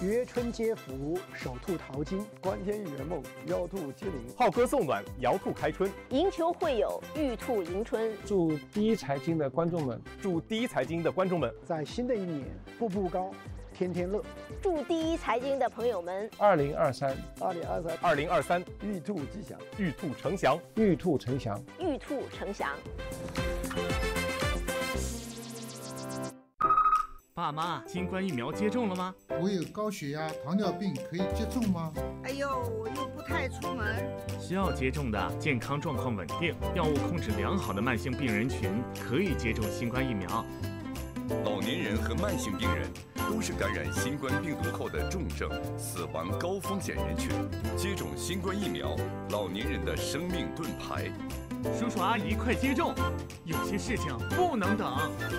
约春接福，手兔淘金， 观天一圆梦，妖兔接灵， 好歌送暖，瑶兔开春， 迎求会友，玉兔迎春。 祝第一财经的观众们， 祝第一财经的观众们， 在新的一年步步高，天天乐。 祝第一财经的朋友们 2023 玉兔吉祥， 玉兔呈祥， 玉兔呈祥， 玉兔呈祥。 爸妈，新冠疫苗接种了吗？ 我有高血压、糖尿病，可以接种吗？ 哎呦，我又不太出门。 需要接种的，健康状况稳定、药物控制良好的慢性病人群可以接种新冠疫苗。 老年人和慢性病人都是感染新冠病毒后的重症、死亡高风险人群，接种新冠疫苗，老年人的生命盾牌。 叔叔阿姨，快接种！有些事情不能等。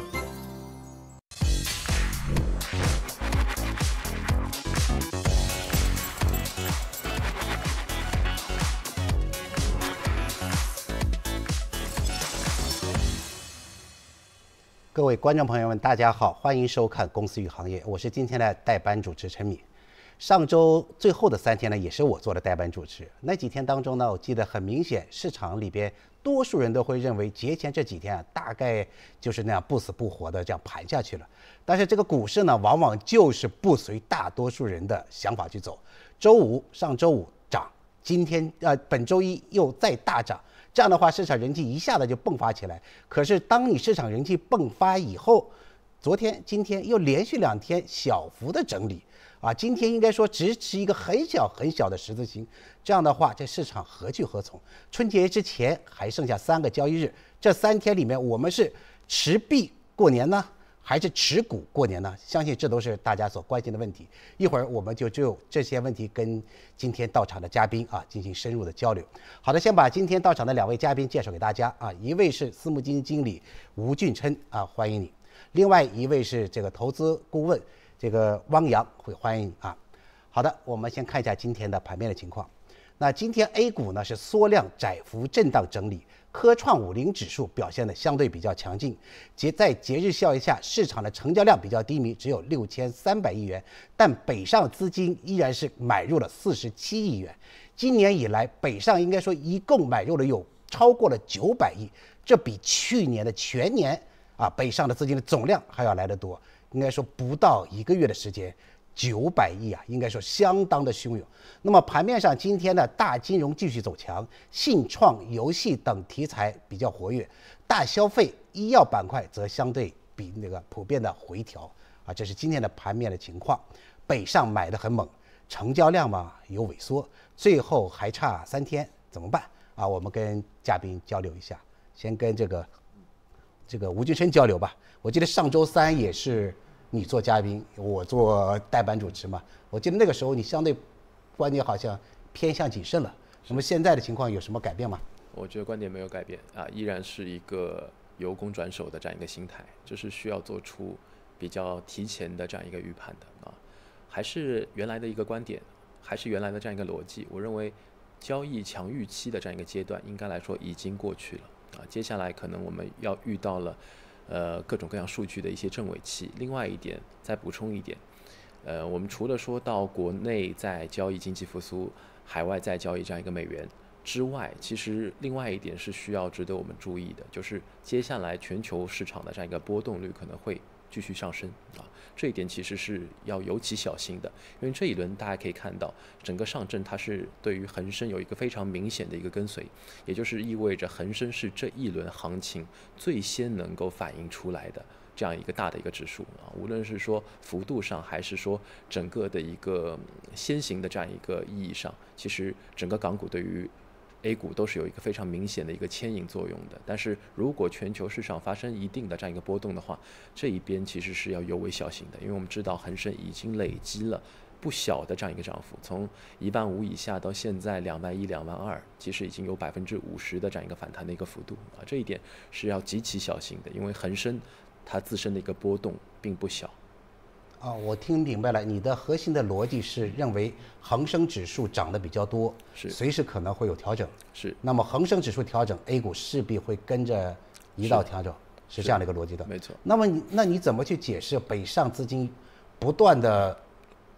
各位观众朋友们，大家好，欢迎收看《公司与行业》，我是今天的代班主持陈敏。上周最后的3天呢，也是我做的代班主持。那几天当中呢，我记得很明显，市场里边多数人都会认为节前这几天啊，大概就是那样不死不活的这样盘下去了。但是这个股市呢，往往就是不随大多数人的想法去走。上周五涨，本周一又再大涨。这样的话，市场人气一下子就迸发起来。可是，当你市场人气迸发以后，昨天、今天又连续2天小幅的整理，今天应该说只是一个很小很小的十字星。这样的话，这市场何去何从？春节之前还剩下3个交易日，这3天里面，我们是持币过年呢，还是持股过年呢？相信这都是大家所关心的问题。一会儿我们就这些问题跟今天到场的嘉宾进行深入的交流。好的，先把今天到场的2位嘉宾介绍给大家一位是私募基金经理吴俊琛欢迎你；另外一位是这个投资顾问汪洋，会欢迎你好的，我们先看一下今天的盘面的情况。那今天 A 股呢是缩量窄幅震荡整理，科创50指数表现的相对比较强劲，在节日效应下，市场的成交量比较低迷，只有6300亿元，但北上资金依然是买入了47亿元。今年以来，北上应该说一共买入了有超过了900亿，这比去年的全年北上的资金的总量还要来得多。应该说不到1个月的时间，900亿应该说相当的汹涌。那么盘面上，今天的大金融继续走强，信创、游戏等题材比较活跃，大消费、医药板块则相对比普遍的回调这是今天的盘面的情况。北上买得很猛，成交量有萎缩，最后还差3天，怎么办我们跟嘉宾交流一下，先跟这个吴俊琛交流吧。我记得上周3也是你做嘉宾，我做代班主持嘛。我记得那个时候你相对观点好像偏向谨慎了。那么现在的情况有什么改变吗？ 我觉得观点没有改变依然是一个由攻转守的这样一个心态，就是需要做出比较提前的这样一个预判的还是原来的一个观点，还是原来的这样一个逻辑。我认为交易强预期的这样一个阶段，应该来说已经过去了接下来可能我们要遇到了各种各样数据的一些正尾期。另外一点，再补充一点，我们除了说到国内在交易经济复苏，海外在交易这样一个美元之外，其实另外一点是需要值得我们注意的，就是接下来全球市场的这样一个波动率可能会继续上升这一点其实是要尤其小心的。因为这一轮大家可以看到，整个上证它是对于恒生有一个非常明显的一个跟随，也就是意味着恒生是这一轮行情最先能够反映出来的这样一个大的一个指数无论是说幅度上，还是说整个的一个先行的这样一个意义上，其实整个港股对于A 股都是有一个非常明显的一个牵引作用的。但是如果全球市场发生一定的这样一个波动的话，这一边其实是要尤为小心的。因为我们知道恒生已经累积了不小的这样一个涨幅，从15000以下到现在21000、22000，其实已经有50%的这样一个反弹的一个幅度这一点是要极其小心的。因为恒生它自身的一个波动并不小我听明白了，你的核心的逻辑是认为恒生指数涨得比较多， 是随时可能会有调整， 是。 那么恒生指数调整 ，A 股势必会跟着一道调整，是这样的一个逻辑的。 没错。 那么你怎么去解释北上资金不断的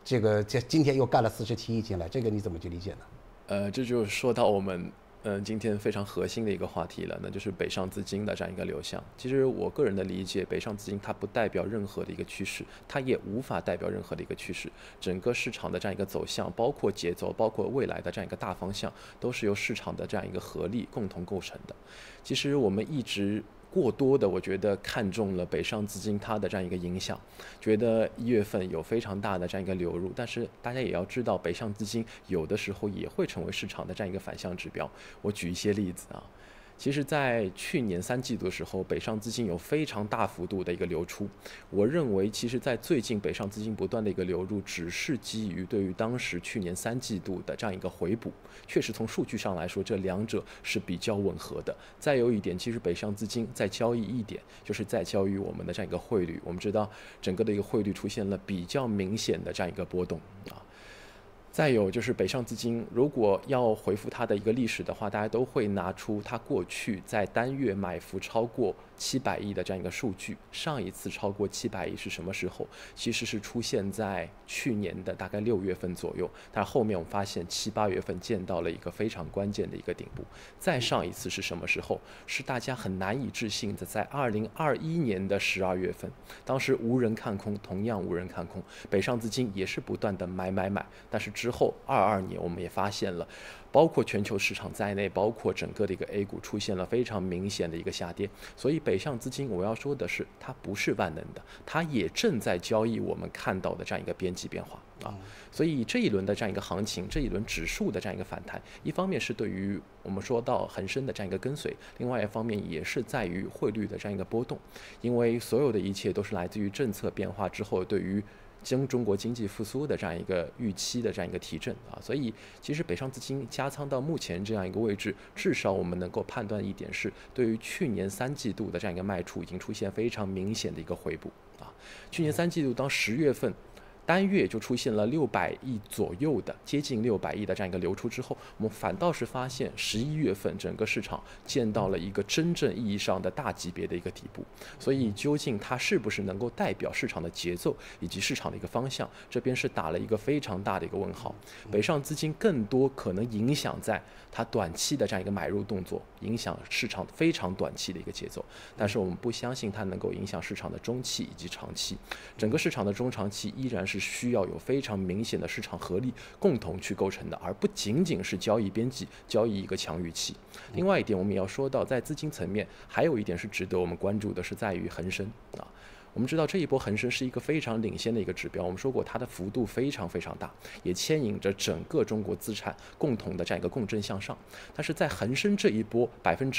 今天又干了47亿进来，这个你怎么去理解呢？ 这就说到我们今天非常核心的一个话题了，那就是北上资金的这样一个流向。其实我个人的理解，北上资金它不代表任何的一个趋势，它也无法代表任何的一个趋势。整个市场的这样一个走向，包括节奏，包括未来的这样一个大方向，都是由市场的这样一个合力共同构成的。其实我们一直过多的，我觉得看中了北上资金它的这样一个影响，觉得1月份有非常大的这样一个流入，但是大家也要知道，北上资金有的时候也会成为市场的这样一个反向指标。我举一些例子啊。其实在去年3季度的时候，北上资金有非常大幅度的一个流出。我认为其实在最近北上资金不断的一个流入，只是基于对于当时去年3季度的这样一个回补。确实从数据上来说，这两者是比较吻合的。再有一点，其实北上资金在交易一点，就是在交易我们的这样一个汇率。我们知道整个的一个汇率出现了比较明显的这样一个波动啊。再有就是北上资金如果要回复它的一个历史的话，大家都会拿出它过去在单月买幅超过700亿的这样一个数据。上一次超过700亿是什么时候？其实是出现在去年的大概6月份左右，但是后面我们发现7、8月份见到了一个非常关键的一个顶部。再上一次是什么时候？是大家很难以置信的，在2021年的12月份，当时无人看空，同样无人看空，北上资金也是不断的买，但是之后22年我们也发现了，包括全球市场在内，包括整个的一个 A 股出现了非常明显的一个下跌。所以北上资金我要说的是，它不是万能的，它也正在交易我们看到的这样一个边际变化啊。所以这一轮的这样一个行情，这一轮指数的这样一个反弹，一方面是对于我们说到恒生的这样一个跟随，另外一方面也是在于汇率的这样一个波动，因为所有的一切都是来自于政策变化之后对于中国经济复苏的这样一个预期的这样一个提振啊。所以其实北上资金加仓到目前这样一个位置，至少我们能够判断一点是，对于去年3季度的这样一个卖出已经出现非常明显的一个回补啊。去年3季度当10月份单月就出现了600亿左右的，接近600亿的这样一个流出之后，我们反倒是发现11月份整个市场见到了一个真正意义上的大级别的一个底部。所以究竟它是不是能够代表市场的节奏以及市场的一个方向，这边是打了一个非常大的一个问号。北上资金更多可能影响在它短期的这样一个买入动作，影响市场非常短期的一个节奏，但是我们不相信它能够影响市场的中期以及长期。整个市场的中长期依然是需要有非常明显的市场合力共同去构成的，而不仅仅是交易边际，交易一个强预期。另外一点我们也要说到，在资金层面还有一点是值得我们关注的，是在于恒生啊。我们知道这一波恒生是一个非常领先的一个指标，我们说过它的幅度非常非常大，也牵引着整个中国资产共同的这样一个共振向上。但是在恒生这一波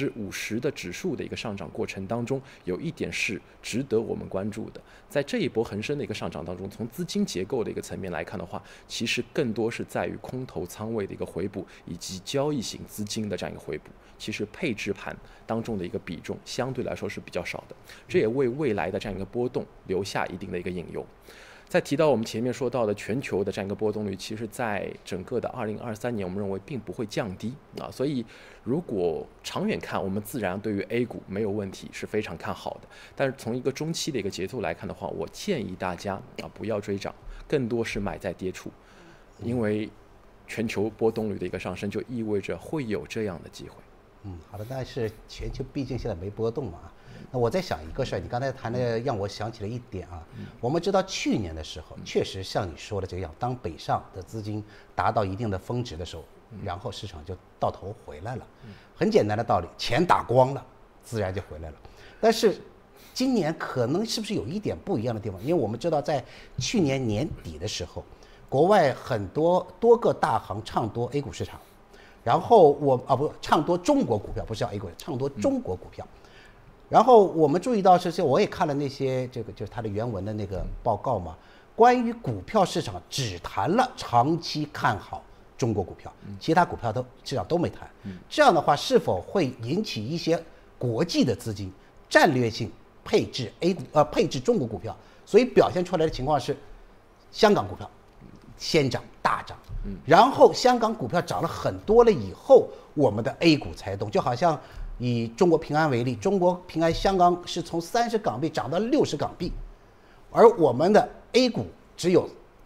50%的指数的一个上涨过程当中，有一点是值得我们关注的。在这一波恒生的一个上涨当中，从资金结构的一个层面来看的话，其实更多是在于空头仓位的一个回补，以及交易型资金的这样一个回补。其实配置盘当中的一个比重相对来说是比较少的，这也为未来的这样一个波动留下一定的一个隐忧。再提到我们前面说到的全球的这样一个波动率，其实在整个的2023年我们认为并不会降低啊，所以如果长远看，我们自然对于 A 股没有问题，是非常看好的。但是从一个中期的一个节奏来看的话，我建议大家不要追涨，更多是买在跌处，因为全球波动率的一个上升就意味着会有这样的机会。 好的，但是全球毕竟现在没波动嘛。那我在想一个事儿，你刚才谈的让我想起了一点啊。我们知道去年的时候，确实像你说的这样，当北上的资金达到一定的峰值的时候，然后市场就到头回来了。很简单的道理，钱打光了，自然就回来了。但是今年可能是不是有一点不一样的地方？因为我们知道在去年年底的时候，国外多个大行唱多 A 股市场。然后唱多中国股票，不是叫 A 股，唱多中国股票。然后我们注意到我也看了那些就是它的原文的那个报告嘛，关于股票市场只谈了长期看好中国股票，其他股票市场都没谈。这样的话，是否会引起一些国际的资金战略性配置配置中国股票？所以表现出来的情况是，香港股票先涨大涨。然后香港股票涨了很多了以后，我们的 A 股才动。就好像以中国平安为例，中国平安香港是从30港币涨到60港币，而我们的 A 股只有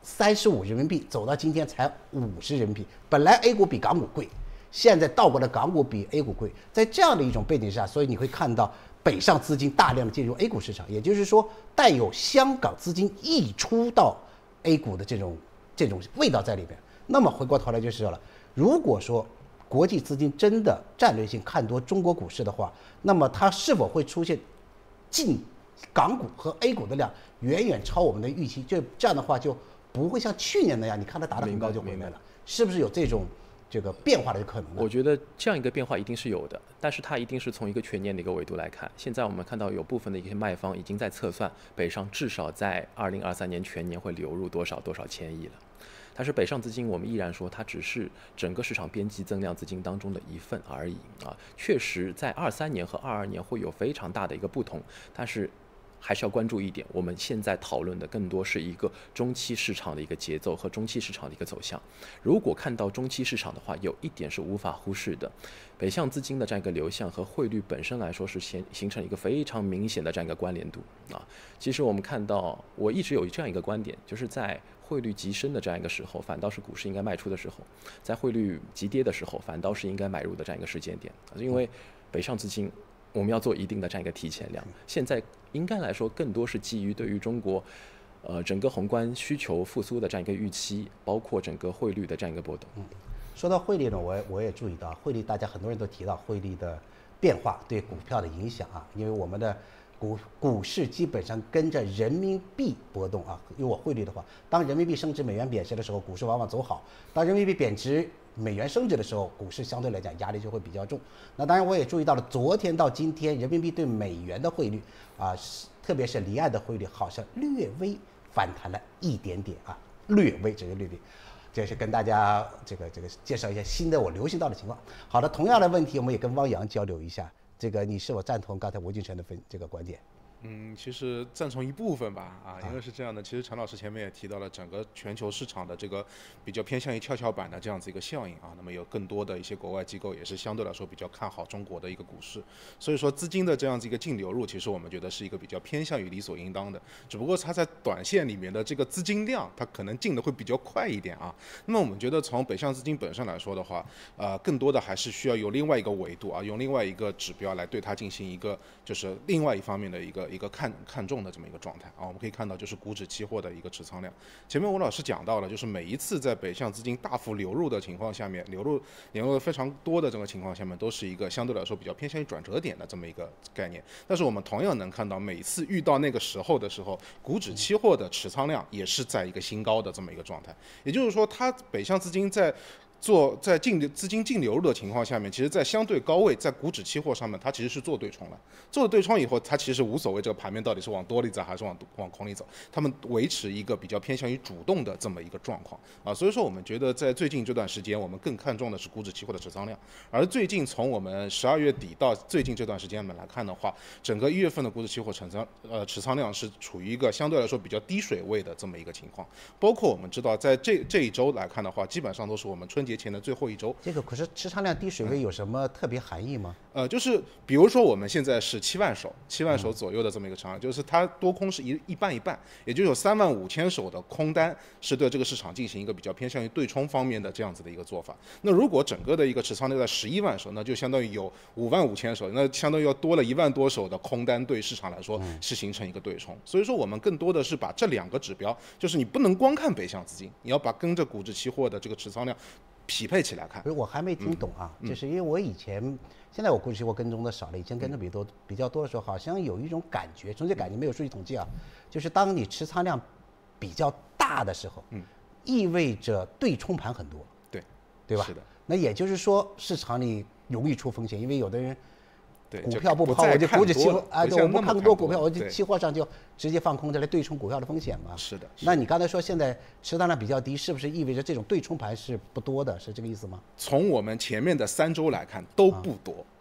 35人民币走到今天才50人民币。本来 A 股比港股贵，现在倒过来港股比 A 股贵。在这样的一种背景下，所以你会看到北上资金大量的进入 A 股市场，也就是说带有香港资金溢出到 A 股的这种味道在里边。那么回过头来就是了，如果说国际资金真的战略性看多中国股市的话，那么它是否会出现进港股和 A 股的量远远超我们的预期？就这样的话就不会像去年那样，你看它打得很高就回来了，是不是有这个变化的可能呢？ 我觉得这样一个变化一定是有的，但是它一定是从一个全年的一个维度来看。现在我们看到有部分的一些卖方已经在测算北上至少在2023年全年会流入多少千亿了。但是北上资金，我们依然说它只是整个市场边际增量资金当中的一份而已啊。确实，在23年和22年会有非常大的一个不同，但是还是要关注一点，我们现在讨论的更多是一个中期市场的一个节奏和中期市场的一个走向。如果看到中期市场的话，有一点是无法忽视的，北向资金的这样一个流向和汇率本身来说是形成一个非常明显的这样一个关联度啊。其实我们看到，我一直有这样一个观点，就是在汇率急升的这样一个时候，反倒是股市应该卖出的时候；在汇率急跌的时候，反倒是应该买入的这样一个时间点。因为北上资金我们要做一定的这样一个提前量，现在应该来说更多是基于对于中国整个宏观需求复苏的这样一个预期，包括整个汇率的这样一个波动。 说到汇率呢，我也注意到汇率，大家很多人都提到汇率的变化对股票的影响啊，因为我们的股市基本上跟着人民币波动啊。因为我汇率的话，当人民币升值、美元贬值的时候，股市往往走好；当人民币贬值、美元升值的时候，股市相对来讲压力就会比较重。那当然，我也注意到了，昨天到今天，人民币对美元的汇率啊，特别是离岸的汇率，好像略微反弹了一点点啊，略微，只是略微。这是跟大家这个介绍一下新的我留心到的情况。好的，同样的问题，我们也跟汪洋交流一下。你是否赞同刚才吴俊成的这个观点？ 其实赞同一部分吧，因为是这样的，其实陈老师前面也提到了整个全球市场的这个比较偏向于跷跷板的这样子一个效应啊，那么有更多的一些国外机构也是相对来说比较看好中国的一个股市，所以说资金的这样子一个净流入，其实我们觉得是一个比较偏向于理所应当的，只不过它在短线里面的这个资金量，它可能进的会比较快一点啊。那么我们觉得从北向资金本身来说的话，更多的还是需要有另外一个维度啊，用另外一个指标来对它进行一个就是另外一方面的一个看重的这么一个状态啊。我们可以看到就是股指期货的一个持仓量。前面吴老师讲到了，就是每一次在北向资金大幅流入的情况下面，流入非常多的这个情况下面，都是一个相对来说比较偏向于转折点的这么一个概念。但是我们同样能看到，每次遇到那个时候的时候，股指期货的持仓量也是在一个新高的这么一个状态。也就是说，它北向资金在资金净流入的情况下面，其实在相对高位，在股指期货上面，它其实是做对冲了。做了对冲以后，它其实无所谓这个盘面到底是往多里走还是往空里走，他们维持一个比较偏向于主动的这么一个状况啊。所以说，我们觉得在最近这段时间，我们更看重的是股指期货的持仓量。而最近从我们12月底到最近这段时间来看的话，整个1月份的股指期货持仓量是处于一个相对来说比较低水位的这么一个情况。包括我们知道，在这一周来看的话，基本上都是我们春节前的最后一周。 这个可是持仓量低水位有什么特别含义吗？ 就是比如说我们现在是7万手左右的这么一个成交，就是它多空是一半一半，也就有35000手的空单是对这个市场进行一个比较偏向于对冲方面的这样子的一个做法。那如果整个的一个持仓量在11万手，那就相当于有55000手，那相当于要多了1万多手的空单对市场来说是形成一个对冲。所以说我们更多的是把这两个指标，就是你不能光看北向资金，你要把跟着股指期货的这个持仓量匹配起来看。 我还没听懂啊，就是因为我现在我股指期货跟踪的少了，以前跟踪比较多的时候，好像有一种感觉，纯粹感觉没有数据统计啊，就是当你持仓量比较大的时候，意味着对冲盘很多，对吧？ 是的。 那也就是说，市场里容易出风险，因为有的人对股票不抛，我就股指期货，我不看多股票，我就期货上就直接放空，来对冲股票的风险嘛。 是的。 那你刚才说现在持仓量比较低，是不是意味着这种对冲盘是不多的？是这个意思吗？ 从我们前面的3周来看都不多。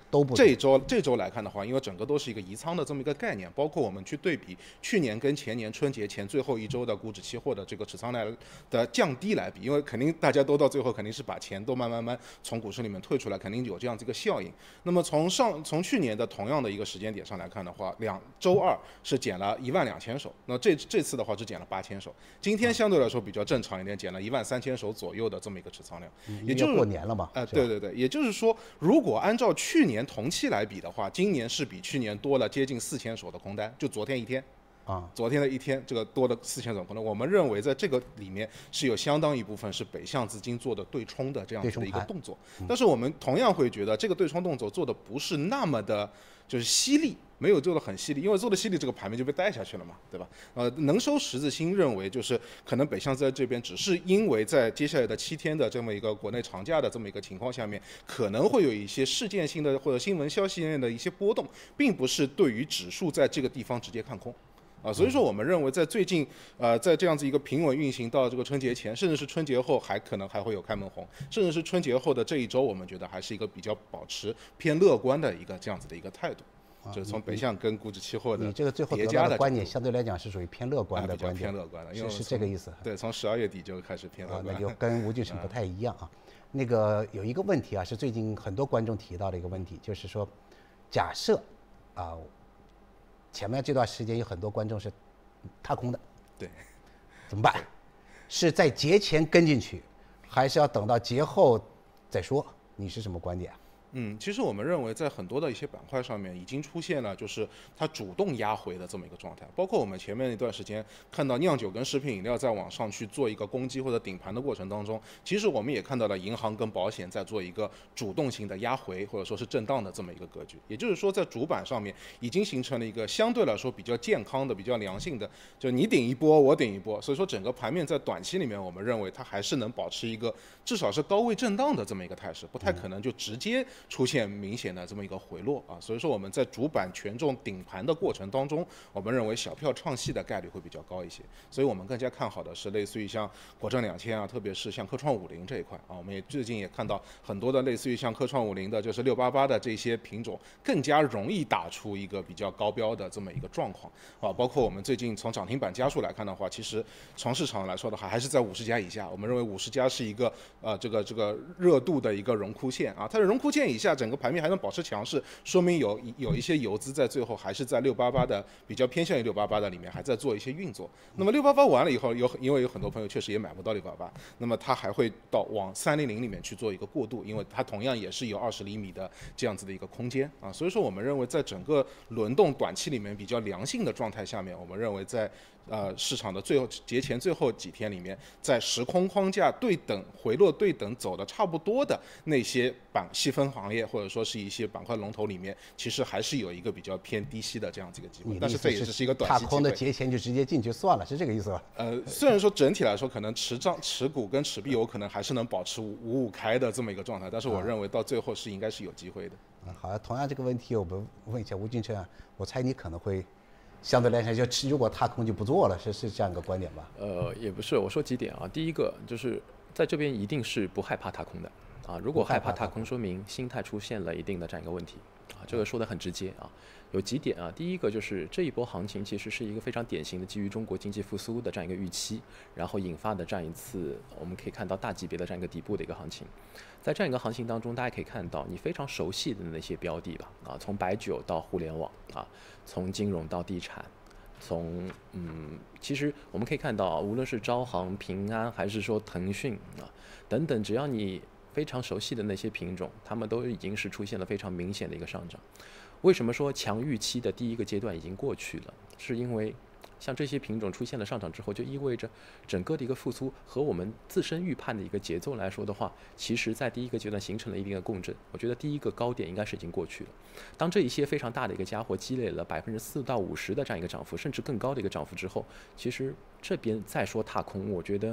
都不这周来看的话，因为整个都是一个移仓的这么一个概念，包括我们去对比去年跟前年春节前最后一周的股指期货的这个持仓量的降低来比，因为肯定大家都到最后肯定是把钱都慢慢从股市里面退出来，肯定有这样子一个效应。那么从去年的同样的一个时间点上来看的话，周二是减了12000手，那这次的话只减了8000手，今天相对来说比较正常一点，减了13000手左右的这么一个持仓量，也就是过年了嘛， 对，也就是说，如果按照去年同期来比的话，今年是比去年多了接近4000手的空单，就昨天一天。昨天的一天，这个多了4000手空单，我们认为在这个里面是有相当一部分是北向资金做的对冲的这样子的一个动作，但是我们同样会觉得这个对冲动作做的不是那么的，就是犀利。没有做的很犀利，因为做的犀利，这个盘面就被带下去了嘛，对吧？能收十字星认为就是可能北向资在这边只是因为在接下来的7天的这么一个国内长假的这么一个情况下面，可能会有一些事件性的或者新闻消息面的一些波动，并不是对于指数在这个地方直接看空。所以说我们认为在最近在这样子一个平稳运行到这个春节前，甚至是春节后可能还会有开门红，甚至是春节后的这一周，我们觉得还是一个比较保持偏乐观的一个这样子的一个态度。就是从北向跟股指期货的你这个最后得到的观点相对来讲是属于偏乐观的观点， 偏乐观的，因为是这个意思。 对，从12月底就开始偏乐观。 那就跟吴俊成不太一样啊。那个有一个问题啊，是最近很多观众提到的一个问题，就是说，假设前面这段时间有很多观众是踏空的， 对， 怎么办？是在节前跟进去，还是要等到节后再说？你是什么观点？ 其实我们认为在很多的一些板块上面已经出现了，就是它主动压回的这么一个状态。包括我们前面一段时间看到酿酒跟食品饮料在往上去做一个攻击或者顶盘的过程当中，其实我们也看到了银行跟保险在做一个主动性的压回或者说是震荡的这么一个格局。也就是说，在主板上面已经形成了一个相对来说比较健康的、比较良性的，就你顶一波我顶一波。所以说整个盘面在短期里面，我们认为它还是能保持一个至少是高位震荡的这么一个态势，不太可能就直接出现明显的这么一个回落啊，所以说我们在主板权重顶盘的过程当中，我们认为小票唱戏的概率会比较高一些，所以我们更加看好的是类似于像国证2000啊，特别是像科创50这一块啊，我们也最近也看到很多的类似于像科创50的，就是688的这些品种，更加容易打出一个比较高标的这么一个状况啊，包括我们最近从涨停板家数来看的话，其实从市场来说的话，还是在50家以下，我们认为50家是一个这个热度的一个荣枯线啊，它的荣枯线以下，整个盘面还能保持强势，说明有一些游资在最后还是在688的比较偏向于688的里面还在做一些运作。那么688完了以后，因为有很多朋友确实也买不到688，那么它还会往300里面去做一个过渡，因为它同样也是有20厘米的这样子的一个空间啊。所以说我们认为在整个轮动短期里面比较良性的状态下面，我们认为在市场的节前最后几天里面，在时空框架对等回落对等走的差不多的那些细分行业或者说是一些板块龙头里面，其实还是有一个比较偏低吸的这样子一个机会，但是这也只是一个短期机会。 踏空的节前就直接进去算了，是这个意思吧？ 虽然说整体来说可能持股跟持币有可能还是能保持5-5开的这么一个状态，但是我认为到最后应该是有机会的。 好，同样这个问题我们问一下吴俊成啊，我猜你可能会相对来讲，如果踏空就不做了，是这样一个观点吧？ 也不是，我说几点啊。第一个就是在这边一定是不害怕踏空的啊，如果害怕踏空，说明心态出现了一定的这样一个问题啊，这个说得很直接啊。有几点啊，第一个就是这一波行情其实是一个非常典型的基于中国经济复苏的这样一个预期，然后引发的这样一次我们可以看到大级别的这样一个底部的一个行情。在这样一个行情当中，大家可以看到你非常熟悉的那些标的吧，啊，从白酒到互联网啊，从金融到地产，其实我们可以看到，无论是招行、平安，还是说腾讯啊等等，只要你非常熟悉的那些品种，它们都已经是出现了非常明显的一个上涨。为什么说强预期的第一个阶段已经过去了？是因为像这些品种出现了上涨之后，就意味着整个的一个复苏和我们自身预判的一个节奏来说的话，其实在第一个阶段形成了一定的共振。我觉得第一个高点应该是已经过去了。当这一些非常大的一个家伙积累了4%到50%的这样一个涨幅，甚至更高的一个涨幅之后，其实这边再说踏空，我觉得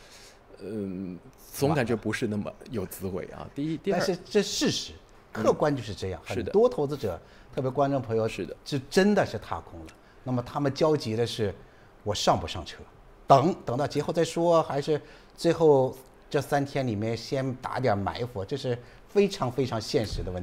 总感觉不是那么有滋味啊。第二， 但是这事实客观就是这样，很多投资者，特别观众朋友， 是的， 是真的是踏空了。那么他们焦急的是，我上不上车？等到节后再说，还是最后这3天里面先打点埋伏？这是非常非常现实的问题。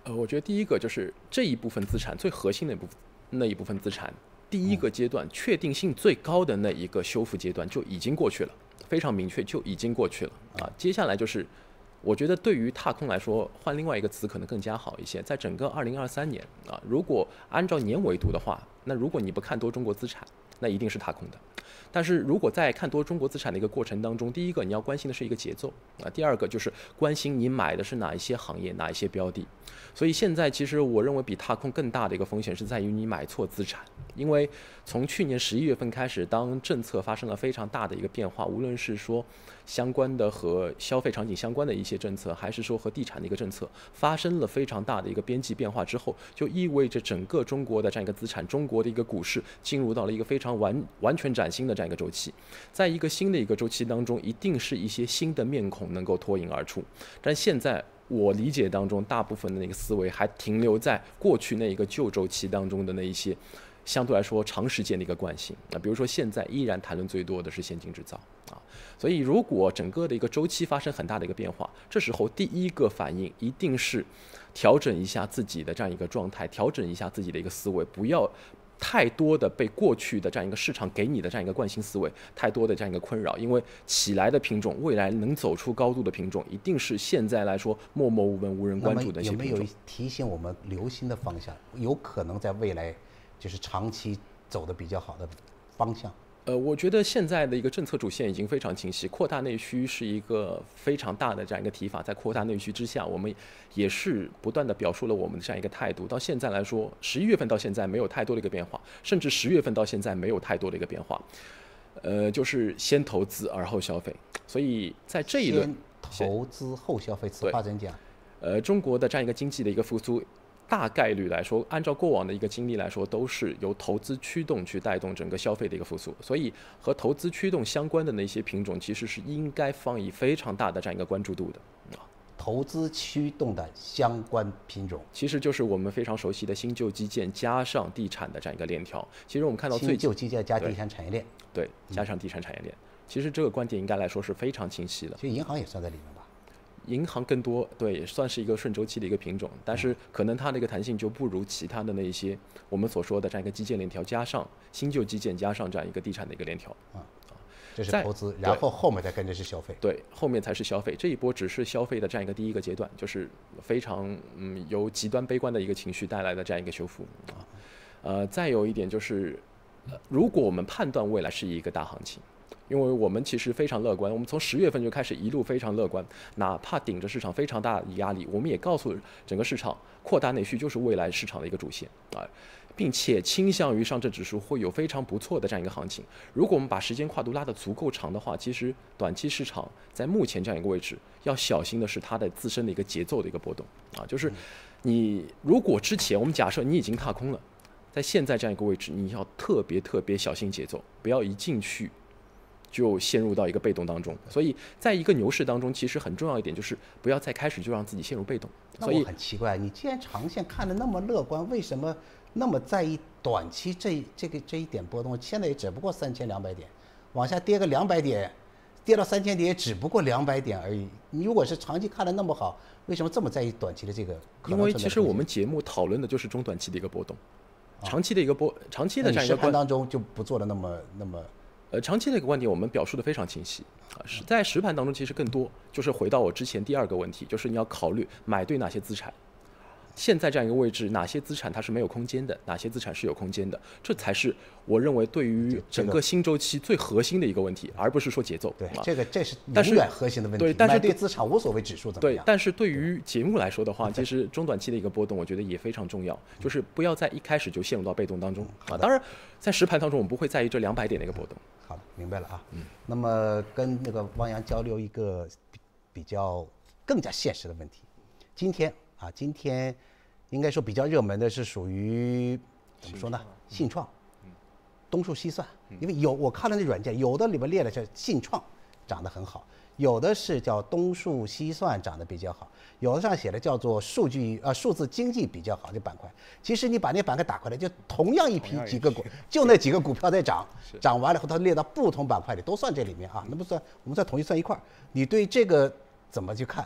我觉得第一个就是这一部分资产最核心的那一部分资产，第一个阶段确定性最高的那一个修复阶段就已经过去了，非常明确就已经过去了啊。接下来就是我觉得对于踏空来说，换另外一个词可能更加好一些。在整个2023年啊，如果按照年维度的话，那如果你不看多中国资产，那一定是踏空的。但是如果在看多中国资产的一个过程当中，第一个你要关心的是一个节奏啊，第二个就是关心你买的是哪一些行业、哪一些标的。所以现在其实我认为比踏空更大的一个风险是在于你买错资产，因为从去年11月份开始，当政策发生了非常大的一个变化，无论是说相关的和消费场景相关的一些政策，还是说和地产的一个政策发生了非常大的一个边际变化之后，就意味着整个中国的这样一个资产，中国的一个股市进入到了一个非常完全崭新的这样一个周期。在一个新的一个周期当中，一定是一些新的面孔能够脱颖而出，但现在我理解当中，大部分的那个思维还停留在过去那一个旧周期当中的那一些相对来说长时间的一个惯性啊，比如说现在依然谈论最多的是先进制造啊，所以如果整个的一个周期发生很大的一个变化，这时候第一个反应一定是调整一下自己的这样一个状态，调整一下自己的一个思维，不要太多的被过去的这样一个市场给你的这样一个惯性思维太多的这样一个困扰，因为起来的品种，未来能走出高度的品种，一定是现在来说默默无闻、无人关注的一些品种。 有没有提醒我们留心的方向？有可能在未来就是长期走的比较好的方向？ 我觉得现在的一个政策主线已经非常清晰，扩大内需是一个非常大的这样一个提法，在扩大内需之下，我们也是不断的表述了我们的这样一个态度。到现在来说，11月份到现在没有太多的一个变化，甚至10月份到现在没有太多的一个变化，就是先投资而后消费。所以在这一轮先投资后消费，此话怎讲？ 中国的这样一个经济的一个复苏，大概率来说，按照过往的一个经历来说，都是由投资驱动去带动整个消费的一个复苏，所以和投资驱动相关的那些品种，其实是应该放以非常大的这样一个关注度的。 投资驱动的相关品种， 其实就是我们非常熟悉的新旧基建加上地产的这样一个链条。其实我们看到新旧基建加地产产业链， 对，加上地产产业链，其实这个观点应该来说是非常清晰的。 其实银行也算在里面吧。 银行更多，对，也算是一个顺周期的一个品种，但是可能它的一个弹性就不如其他的那一些我们所说的这样一个基建链条，加上新旧基建，加上这样一个地产的一个链条这是投资，然后后面再跟着是消费。 对，后面才是消费。这一波只是消费的这样一个第一个阶段，就是非常由极端悲观的一个情绪带来的这样一个修复再有一点就是，如果我们判断未来是一个大行情。因为我们其实非常乐观，我们从10月份就开始一路非常乐观，哪怕顶着市场非常大的压力，我们也告诉整个市场，扩大内需就是未来市场的一个主线啊，并且倾向于上证指数会有非常不错的这样一个行情。如果我们把时间跨度拉得足够长的话，其实短期市场在目前这样一个位置，要小心的是它的自身的一个节奏的一个波动啊，就是你如果之前我们假设你已经踏空了，在现在这样一个位置，你要特别小心节奏，不要一进去就陷入到一个被动当中，所以在一个牛市当中，其实很重要一点就是不要再开始就让自己陷入被动。所以很奇怪，你既然长线看得那么乐观，为什么那么在意短期这一点波动？现在也只不过3200点，往下跌个200点，跌到3000点也只不过200点而已。你如果是长期看得那么好，为什么这么在意短期的这个？ 因为其实我们节目讨论的就是中短期的一个波动，长期的一个长期的这样一个实盘当中就不做的那么。 长期的一个观点我们表述的非常清晰啊，在实盘当中其实更多就是回到我之前第二个问题，就是你要考虑买对哪些资产。现在这样一个位置，哪些资产它是没有空间的，哪些资产是有空间的，这才是我认为对于整个新周期最核心的一个问题，而不是说节奏。 对，这是永远核心的问题。 对，但是买对资产无所谓指数怎么样。 对，但是对于节目来说的话，其实中短期的一个波动，我觉得也非常重要，就是不要在一开始就陷入到被动当中啊。当然，在实盘当中，我们不会在意这200点的一个波动。 好的，明白了啊。那么跟那个汪洋交流一个比较更加现实的问题，今天应该说比较热门的是属于怎么说呢？信创、东数西算，因为我看了那软件，有的里面列的是信创涨得很好，有的是叫东数西算涨得比较好，有的上写的叫做数字经济比较好的板块。其实你把那板块打回来，就同样一批几个股，就那几个股票在涨，涨完了以后它列到不同板块里都算这里面啊，那不算我们再统一算一块儿。你对这个怎么去看？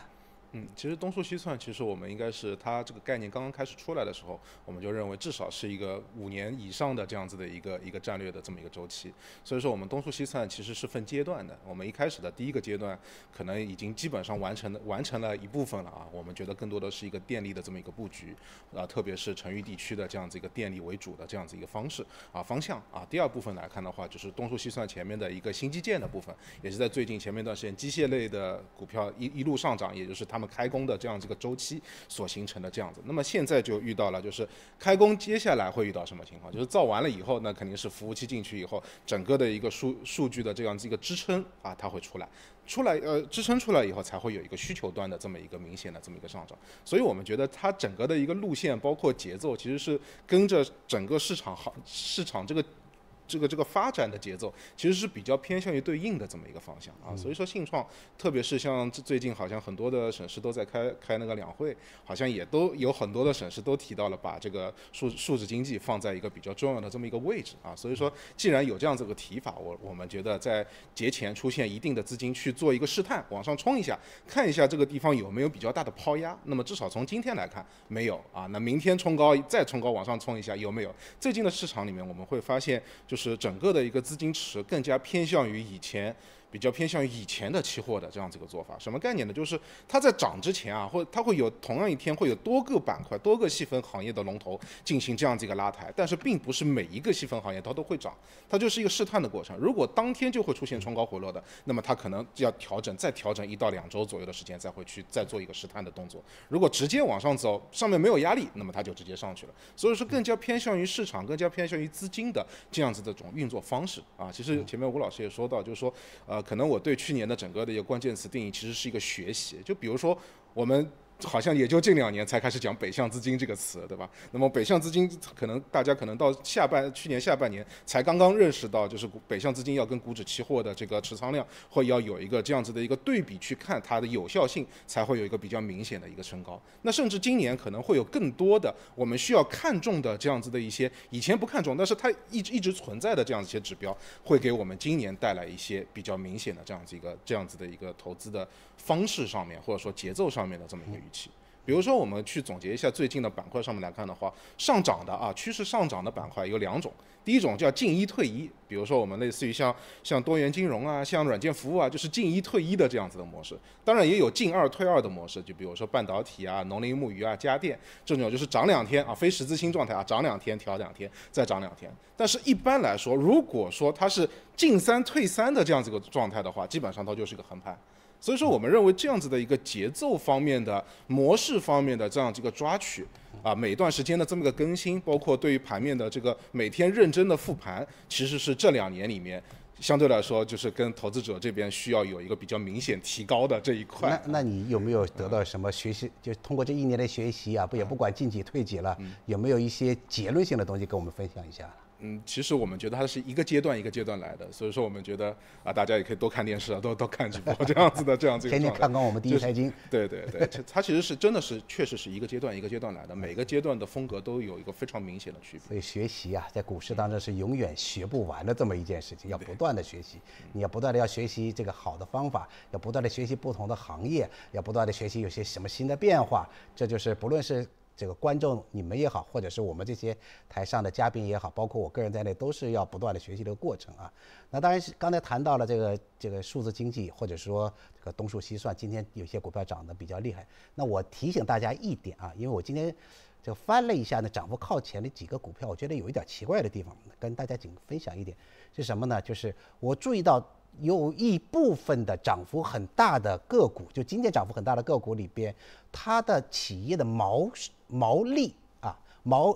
其实东数西算，其实我们应该是它这个概念刚刚开始出来的时候，我们就认为至少是一个5年以上的这样子的一个战略的这么一个周期。所以说我们东数西算其实是分阶段的。我们一开始的第一个阶段可能已经基本上完成了一部分了啊。我们觉得更多的是一个电力的这么一个布局特别是成渝地区的这样子一个电力为主的这样子一个方向啊。第二部分来看的话，就是东数西算前面的一个新基建的部分，也是在最近前面一段时间机械类的股票一路上涨，也就是他们开工的这样这个周期所形成的这样子。那么现在就遇到了，就是开工接下来会遇到什么情况？就是造完了以后，那肯定是服务器进去以后，整个的一个数据的这样子一个支撑啊，它会出来支撑出来以后，才会有一个需求端的这么一个明显的这么一个上涨。所以我们觉得它整个的一个路线包括节奏，其实是跟着整个市场这个发展的节奏其实是比较偏向于对应的这么一个方向啊。所以说信创，特别是像最近好像很多的省市都在开那个两会，好像也都有很多的省市都提到了把这个数字经济放在一个比较重要的这么一个位置啊。所以说既然有这样子个提法，我们觉得在节前出现一定的资金去做一个试探，往上冲一下，看一下这个地方有没有比较大的抛压。那么至少从今天来看没有啊，那明天冲高再冲高往上冲一下有没有？最近的市场里面我们会发现，就是整个的一个资金池更加偏向于比较偏向于以前的期货的这样子一个做法。什么概念呢？就是它在涨之前啊，或者它会有同样一天会有多个板块、多个细分行业的龙头进行这样子一个拉抬，但是并不是每一个细分行业它都会涨，它就是一个试探的过程。如果当天就会出现冲高回落的，那么它可能要再调整1到2周左右的时间，再做一个试探的动作。如果直接往上走，上面没有压力，那么它就直接上去了。所以说更加偏向于市场，更加偏向于资金的这样子的这种运作方式啊。其实前面吴老师也说到，就是说可能我对去年的整个的一个关键词定义其实是一个学习，就比如说我们好像也就近2年才开始讲北向资金这个词，对吧？那么北向资金大家可能到去年下半年才刚刚认识到，就是北向资金要跟股指期货的这个持仓量会要有一个这样子的一个对比去看它的有效性，才会有一个比较明显的一个升高。那甚至今年可能会有更多的我们需要看重的这样子的一些以前不看重，但是它一直存在的这样一些指标，会给我们今年带来一些比较明显的这样子的一个投资的方式上面，或者说节奏上面的这么一个语气。比如说我们去总结一下最近的板块上面来看的话，上涨的趋势上涨的板块有2种。第一种叫进一退一，比如说我们类似于像多元金融啊，像软件服务啊，就是进一退一的这样子的模式。当然也有进2退2的模式，就比如说半导体啊、农林牧渔啊、家电这种，就是涨2天啊，非十字星状态啊，涨2天调2天再涨2天。但是一般来说，如果说它是进3退3的这样子一个状态的话，基本上它就是一个横盘。所以说我们认为这样子的一个节奏方面的模式方面的这样这个抓取啊，每段时间的这么个更新，包括对于盘面的这个每天认真的复盘，其实是这2年里面相对来说就是跟投资者这边需要有一个比较明显提高的这一块。 那你有没有得到什么学习？就通过这1年的学习啊，也不管进几退几了，有没有一些结论性的东西跟我们分享一下？ 其实我们觉得它是一个阶段一个阶段来的，所以说我们觉得大家也可以多看电视啊，多看直播这样子的这样子一个状态。 天天看我们第一财经。 对，它其实是真的是确实是一个阶段一个阶段来的，每个阶段的风格都有一个非常明显的区别。 所以学习啊，在股市当中是永远学不完的这么一件事情，要不断的学习，你要不断的要学习这个好的方法，要不断的学习不同的行业，要不断的学习有些什么新的变化，这就是不论是这个观众你们也好，或者是我们这些台上的嘉宾也好，包括我个人在内，都是要不断的学习的过程啊。那当然是刚才谈到了这个数字经济，或者说这个东数西算，今天有些股票涨得比较厉害。那我提醒大家一点啊，因为我今天就翻了一下呢，涨幅靠前的几个股票，我觉得有一点奇怪的地方，跟大家仅分享一点是什么呢？就是我注意到有一部分的涨幅很大的个股，就今天涨幅很大的个股里边，它的企业的毛利啊，毛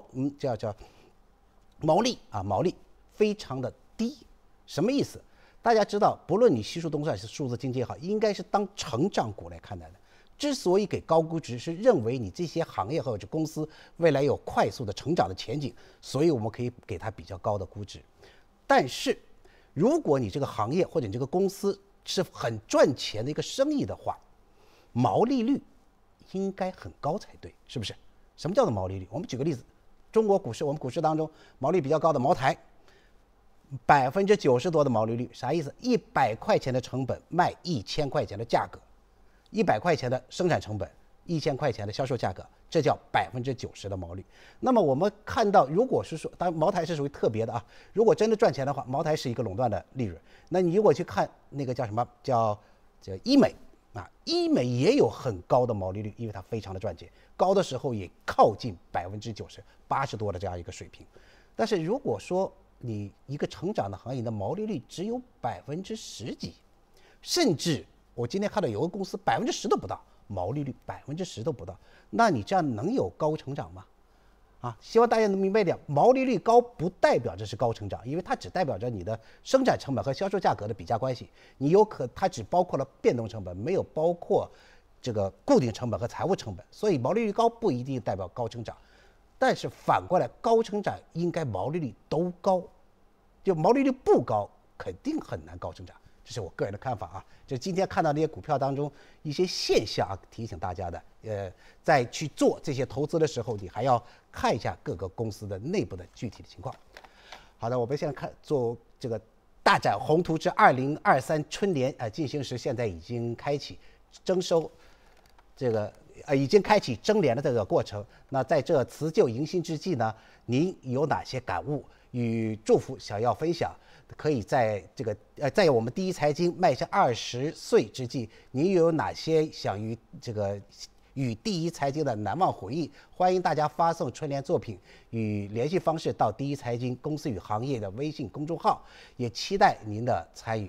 利非常的低。什么意思？大家知道，不论你西数东算是数字经济也好，应该是当成长股来看待的。之所以给高估值，是认为你这些行业或者公司未来有快速的成长的前景，所以我们可以给它比较高的估值。但是如果你这个行业或者你这个公司是很赚钱的一个生意的话，毛利率应该很高才对，是不是？什么叫做毛利率？我们举个例子，中国股市，我们股市当中毛利比较高的茅台，90%多的毛利率，啥意思？100块钱的成本卖1000块钱的价格， ，100块钱的生产成本，1000块钱的销售价格，这叫90%的毛利。那么我们看到，如果是说，当然茅台是属于特别的啊，如果真的赚钱的话，茅台是一个垄断的利润。那你如果去看那个叫什么叫医美啊，医美也有很高的毛利率，因为它非常的赚钱，高的时候也靠近90%，80多的这样一个水平。但是如果说你一个成长的行业的毛利率只有10%几，甚至我今天看到有个公司10%都不到，毛利率10%都不到，那你这样能有高成长吗？啊，希望大家能明白一点，毛利率高不代表这是高成长，因为它只代表着你的生产成本和销售价格的比价关系，它只包括了变动成本，没有包括这个固定成本和财务成本，所以毛利率高不一定代表高成长。但是反过来，高成长应该毛利率都高，就毛利率不高，肯定很难高成长。这是我个人的看法啊。就今天看到那些股票当中一些现象啊，提醒大家的。在去做这些投资的时候，你还要看一下各个公司的内部的具体的情况。好的，我们现在做这个大展宏图之2023春联进行时，现在已经开启征收已经开启征联的这个过程。那在这辞旧迎新之际呢，您有哪些感悟与祝福想要分享？可以在在我们第一财经迈向20岁之际，您又有哪些想与第一财经的难忘回忆？欢迎大家发送春联作品与联系方式到第一财经公司与行业的微信公众号，也期待您的参与。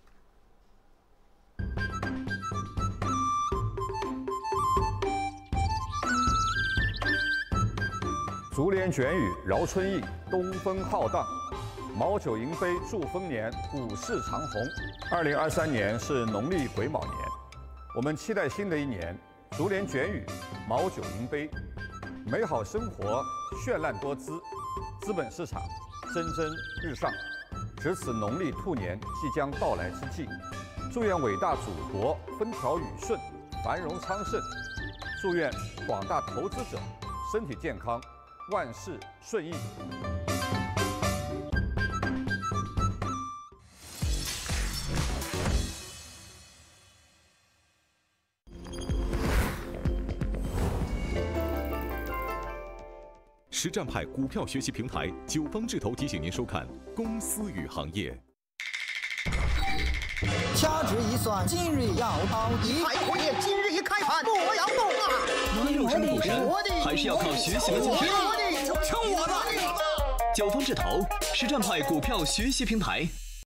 竹联卷语饶春意，东风浩荡；毛酒银杯祝丰年，股市长虹。2023年是农历癸卯年，我们期待新的一年，竹联卷语，毛酒银杯，美好生活绚烂多姿，资本市场蒸蒸日上。值此农历兔年即将到来之际，祝愿伟大祖国风调雨顺，繁荣昌盛；祝愿广大投资者身体健康，万事顺意。 实战派股票学习平台九方智投提醒您收看《公司与行业》。 掐指一算，今日要到底。 海阔业今日一开盘，我要动啊！ 能入成股神，还是要靠学习和精进。 成我了！ 九方智投，实战派股票学习平台。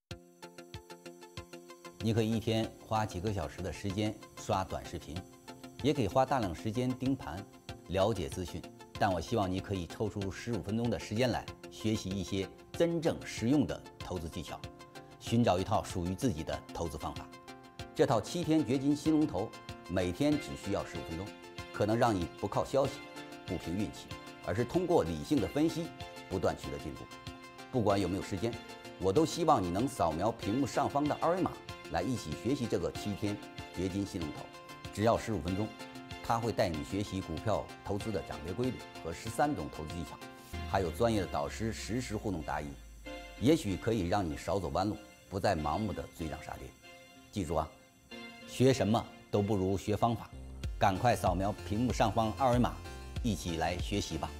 你可以一天花几个小时的时间刷短视频，也可以花大量时间盯盘，了解资讯。但我希望你可以抽出15分钟的时间来学习一些真正实用的投资技巧，寻找一套属于自己的投资方法。这套7天掘金新龙头，每天只需要15分钟，可能让你不靠消息，不凭运气，而是通过理性的分析，不断取得进步。不管有没有时间，我都希望你能扫描屏幕上方的二维码，来一起学习这个7天掘金新龙头。只要15分钟，他会带你学习股票投资的涨跌规律和13种投资技巧，还有专业的导师实时互动答疑，也许可以让你少走弯路，不再盲目的追涨杀跌。记住啊，学什么都不如学方法，赶快扫描屏幕上方二维码，一起来学习吧。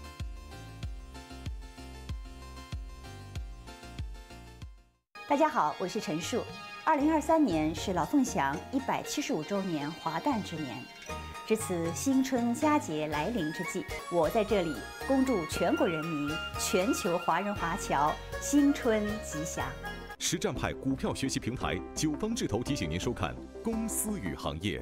大家好，我是陈树。2023年是老凤祥175周年华诞之年，值此新春佳节来临之际，我在这里恭祝全国人民、全球华人华侨新春吉祥。 实战派股票学习平台九方智投提醒您收看《公司与行业》。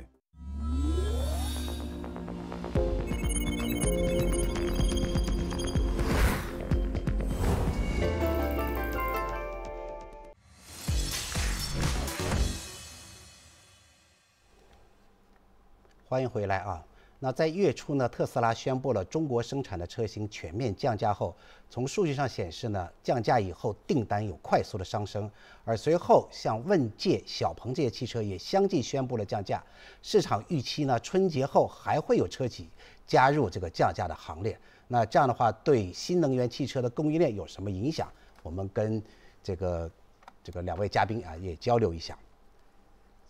欢迎回来啊！那在月初呢，特斯拉宣布了中国生产的车型全面降价后，从数据上显示呢，降价以后订单有快速的上升，而随后像问界、小鹏这些汽车也相继宣布了降价。市场预期呢，春节后还会有车企加入这个降价的行列。那这样的话，对新能源汽车的供应链有什么影响？我们跟这个2位嘉宾啊也交流一下。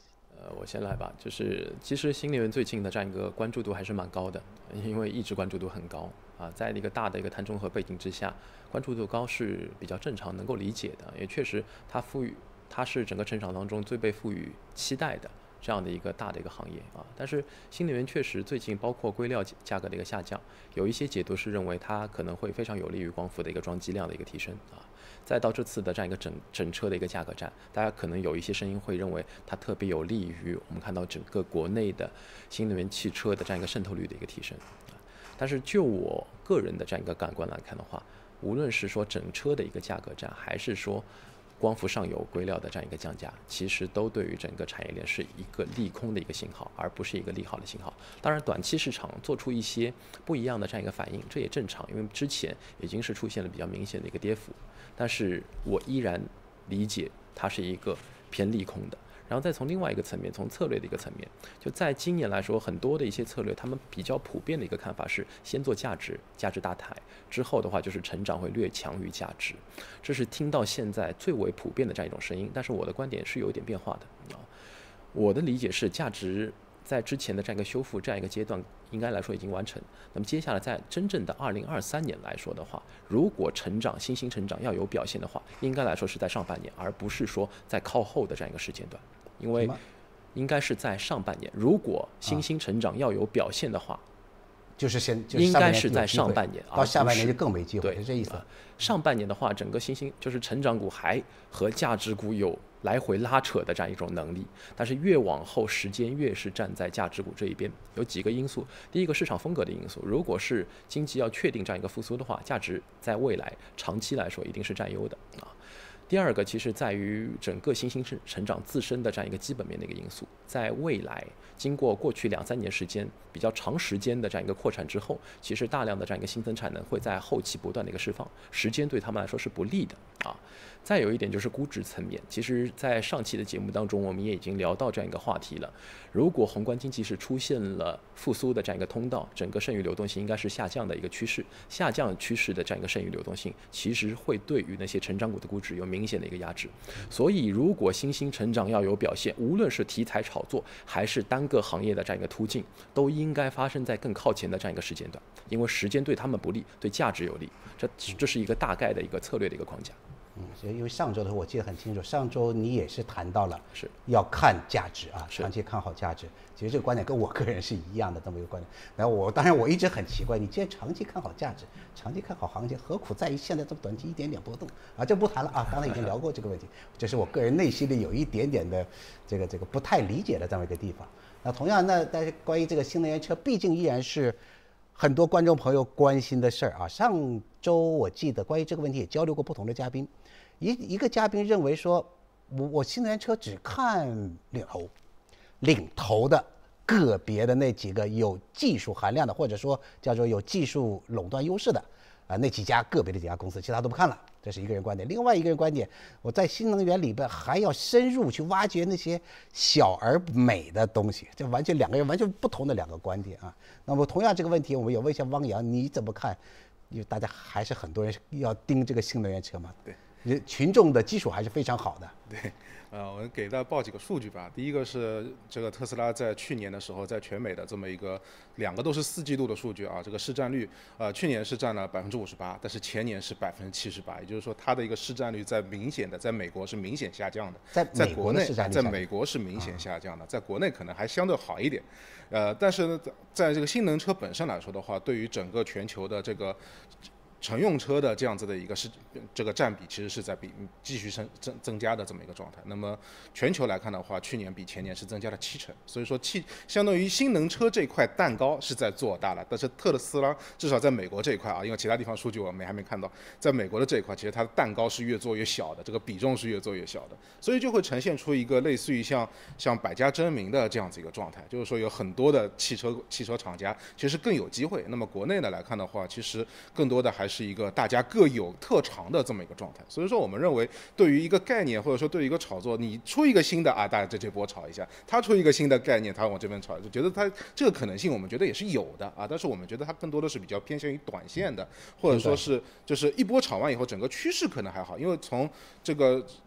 我先来吧，就是其实新能源最近的这样一个关注度还是蛮高的，因为一直关注度很高啊，在一个大的一个碳中和背景之下，关注度高是比较正常，能够理解的，也确实它是整个成长当中最被赋予期待的这样的一个大的一个行业啊。但是新能源确实最近包括硅料价格的一个下降，有一些解读是认为它可能会非常有利于光伏的一个装机量的一个提升啊。再到这次的这样一个整车的一个价格战，大家可能有一些声音会认为它特别有利于我们看到整个国内的新能源汽车的这样一个渗透率的一个提升。但是就我个人的这样一个感官来看的话，无论是说整车的一个价格战，还是说光伏上游硅料的这样一个降价，其实都对于整个产业链是一个利空的一个信号，而不是一个利好的信号。当然，短期市场做出一些不一样的这样一个反应，这也正常，因为之前已经是出现了比较明显的一个跌幅。但是我依然理解它是一个偏利空的。然后再从另外一个层面，从策略的一个层面，就在今年来说，很多的一些策略，他们比较普遍的一个看法是，先做价值大台，之后的话就是成长会略强于价值，这是听到现在最为普遍的这样一种声音。但是我的观点是有一点变化的啊，我的理解是，价值在之前的这样一个修复这样一个阶段，应该来说已经完成。那么接下来在真正的2023年来说的话，如果新兴成长要有表现的话，应该来说是在上半年，而不是说在靠后的这样一个时间段。因为应该是在上半年，如果新兴成长要有表现的话，应该是在上半年， 到下半年就更没机会， 对， 是这意思。 上半年的话，整个就是成长股还和价值股有来回拉扯的这样一种能力，但是越往后时间越是站在价值股这一边。有几个因素，第一个市场风格的因素，如果是经济要确定这样一个复苏的话，价值在未来长期来说一定是占优的啊。第二个其实在于整个新兴成长自身的这样一个基本面的一个因素，在未来经过过去2-3年时间比较长时间的这样一个扩产之后，其实大量的这样一个新增产能会在后期不断的一个释放，时间对他们来说是不利的啊。再有一点就是估值层面，其实在上期的节目当中我们也已经聊到这样一个话题了，如果宏观经济是出现了复苏的这样一个通道，整个剩余流动性应该是下降的一个趋势，下降趋势的这样一个剩余流动性其实会对于那些成长股的估值有明显的一个压制。所以如果新兴成长要有表现，无论是题材炒作还是单个行业的这样一个突进，都应该发生在更靠前的这样一个时间段，因为时间对他们不利，对价值有利，这是一个大概的一个策略的一个框架。 因为上周的时候我记得很清楚，上周你也是谈到了是要看价值啊，长期看好价值。其实这个观点跟我个人是一样的这么一个观点。然后当然我一直很奇怪，你既然长期看好价值，长期看好行情，何苦在于现在这么短期一点点波动啊？这不谈了啊，刚才已经聊过这个问题，这是我个人内心里有一点点的这个不太理解的这么一个地方。那同样，但是关于这个新能源车，毕竟依然是很多观众朋友关心的事儿啊。上周我记得关于这个问题也交流过不同的嘉宾。一个嘉宾认为说，我新能源车只看领头的个别的那几个有技术含量的，或者说叫做有技术垄断优势的那个别的几家公司，其他都不看了。这是一个人观点。另外一个人观点，我在新能源里边还要深入去挖掘那些小而美的东西，这两个人完全不同的两个观点啊。那么同样这个问题，我们也问一下汪洋，你怎么看？因为大家还是很多人要盯这个新能源车嘛。 对。 群众的基础还是非常好的。 对，我们给大家报几个数据吧。第一个是这个特斯拉在去年的时候，在全美的这么一个2个都是4季度的数据啊，这个市占率去年是占了58%，但是前年是78%，也就是说它的一个市占率在美国是明显下降的，在国内在美国是明显下降的，在国内可能还相对好一点。但是呢，在这个新能车本身来说的话，对于整个全球的这个乘用车的这样子的一个这个占比，其实是在继续增加的这么一个状态。那么全球来看的话，去年比前年是增加了70%，所以说相当于新能车这块蛋糕是在做大了。但是特斯拉至少在美国这一块啊，因为其他地方数据我们还没看到，在美国的这一块，其实它的蛋糕是越做越小的，这个比重是越做越小的，所以就会呈现出一个类似于像百家争鸣的这样子一个状态，就是说有很多的汽车厂家其实更有机会。那么国内呢来看的话，其实更多的还是一个大家各有特长的这么一个状态。所以说我们认为，对于一个概念或者说对于一个炒作，你出一个新的啊，大家在这波炒一下；他出一个新的概念，他往这边炒，就觉得他这个可能性我们觉得也是有的啊。但是我们觉得它更多的是比较偏向于短线的，或者说是就是一波炒完以后，整个趋势可能还好，因为从这个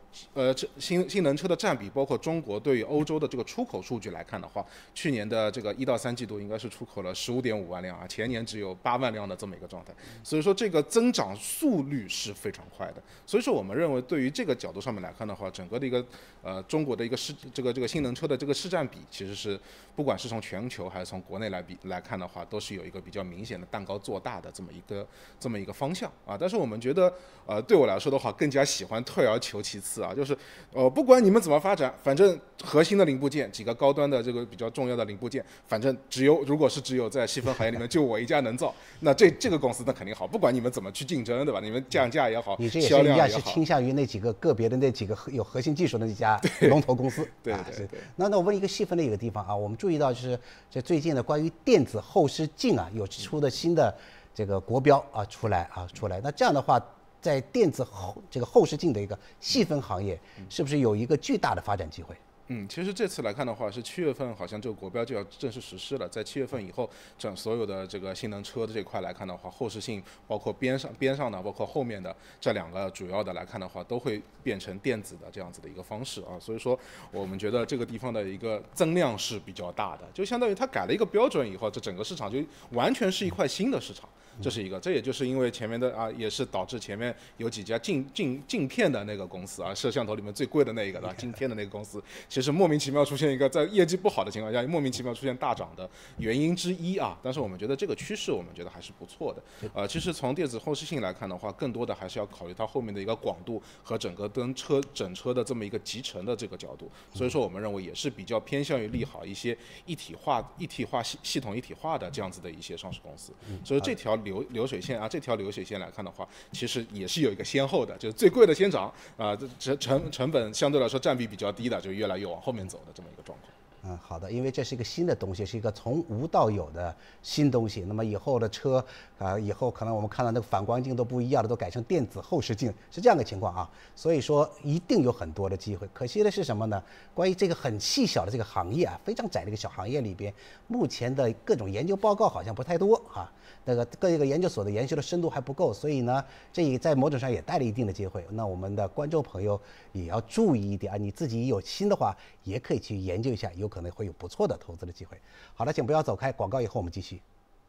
新能车的占比，包括中国对于欧洲的这个出口数据来看的话，去年的这个1到3季度应该是出口了15.5万辆啊，前年只有8万辆的这么一个状态，所以说这个增长速率是非常快的。所以说我们认为对于这个角度上面来看的话，整个的一个中国的一个这个新能车的这个市占比，其实是不管是从全球还是从国内来看的话，都是有一个比较明显的蛋糕做大的这么一个方向啊。但是我们觉得对我来说的话，更加喜欢退而求其次啊，就是不管你们怎么发展，反正核心的零部件几个高端的这个比较重要的零部件，反正如果是只有在细分行业里面就我一家能造，那这个公司那肯定好，不管你们怎么去竞争，对吧？你们降价也好， 你这也销量也好， 是倾向于那几个个别的那几个有核心技术的那家龙头公司。 对。 那我问一个细分的一个地方啊，我们注意到就是这最近的关于电子后视镜啊，有出的新的这个国标啊出来。那这样的话，在电子后视镜的一个细分行业，是不是有一个巨大的发展机会？ 其实这次来看的话，是7月份好像这个国标就要正式实施了。在7月份以后，所有的这个新能车的这块来看的话，后视镜包括边上的，包括后面的这2个主要的来看的话，都会变成电子的这样子的一个方式啊。所以说，我们觉得这个地方的一个增量是比较大的，就相当于它改了一个标准以后，这整个市场就完全是一块新的市场。这是一个，这也就是因为前面的也是导致前面有几家镜片的那个公司啊，摄像头里面最贵的那一个的镜片的那个公司，其实莫名其妙出现一个在业绩不好的情况下，莫名其妙出现大涨的原因之一啊。但是我们觉得这个趋势，我们觉得还是不错的。其实从电子后视镜来看的话，更多的还是要考虑它后面的一个广度和整个整车的这么一个集成的这个角度。所以说，我们认为也是比较偏向于利好一些一体化系统一体化的这样子的一些上市公司。所以这条流水线啊，这条流水线来看的话，其实也是有一个先后的，就是最贵的先涨啊，成本相对来说占比比较低的，就越来越往后面走的这么一个状况。 好的，因为这是一个新的东西，是一个从无到有的新东西。那么以后的车以后可能我们看到那个反光镜都不一样的，都改成电子后视镜，是这样的情况啊。所以说一定有很多的机会。可惜的是什么呢？关于这个很细小的这个行业啊，非常窄的一个小行业里边，目前的各种研究报告好像不太多啊。那个各个研究所的研究的深度还不够，所以呢，这也在某种上也带了一定的机会。那我们的观众朋友也要注意一点啊，你自己有心的话，也可以去研究一下，有可能会有不错的投资的机会。好了，请不要走开，广告以后我们继续。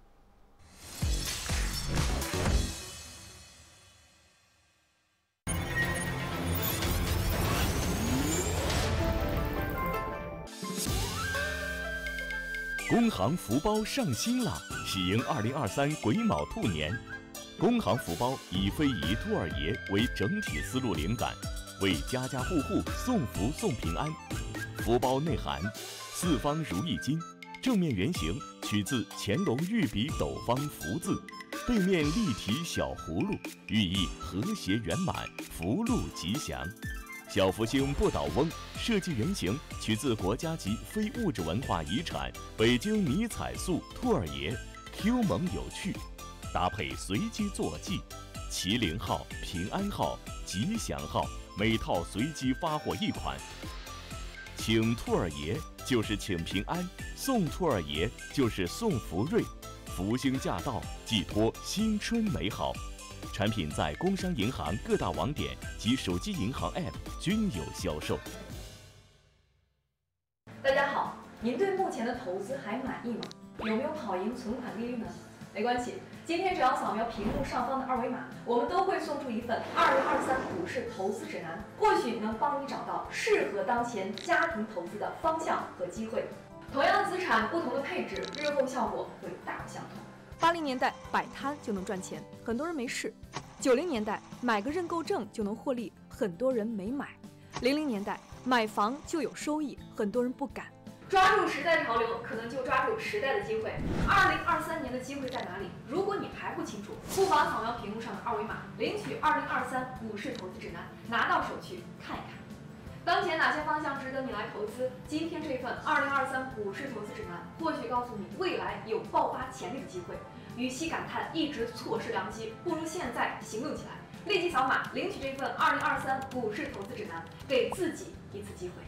工行福包上新了，喜迎2023癸卯兔年。工行福包以非遗兔儿爷为整体思路灵感，为家家户户送福送平安。福包内涵四方如意金，正面圆形取自乾隆御笔斗方福字，背面立体小葫芦，寓意和谐圆满，福禄吉祥。小福星不倒翁设计原型取自国家级非物质文化遗产北京迷彩塑兔儿爷 ，Q 萌有趣，搭配随机坐骑、麒麟号、平安号、吉祥号，每套随机发货1款。请兔儿爷就是请平安，送兔儿爷就是送福瑞，福星驾到，寄托新春美好。产品在工商银行各大网点及手机银行 App 均有销售。 大家好，您对目前的投资还满意吗？有没有跑赢存款利率呢？没关系，今天只要扫描屏幕上方的2维码，我们都会送出一份2023股市投资指南，或许能帮你找到适合当前家庭投资的方向和机会。同样的资产，不同的配置，日后效果会大不相同。 80年代摆摊就能赚钱，很多人没试；90年代买个认购证就能获利，很多人没买；00年代买房就有收益，很多人不敢。 抓住时代潮流，可能就抓住时代的机会。2023年的机会在哪里？如果你还不清楚，不妨扫描屏幕上的2维码，领取2023股市投资指南，拿到手去看一看。当前哪些方向值得你来投资？今天这份2023股市投资指南，或许告诉你未来有爆发潜力的机会。与其感叹一直错失良机，不如现在行动起来，立即扫码领取这份2023股市投资指南，给自己一次机会。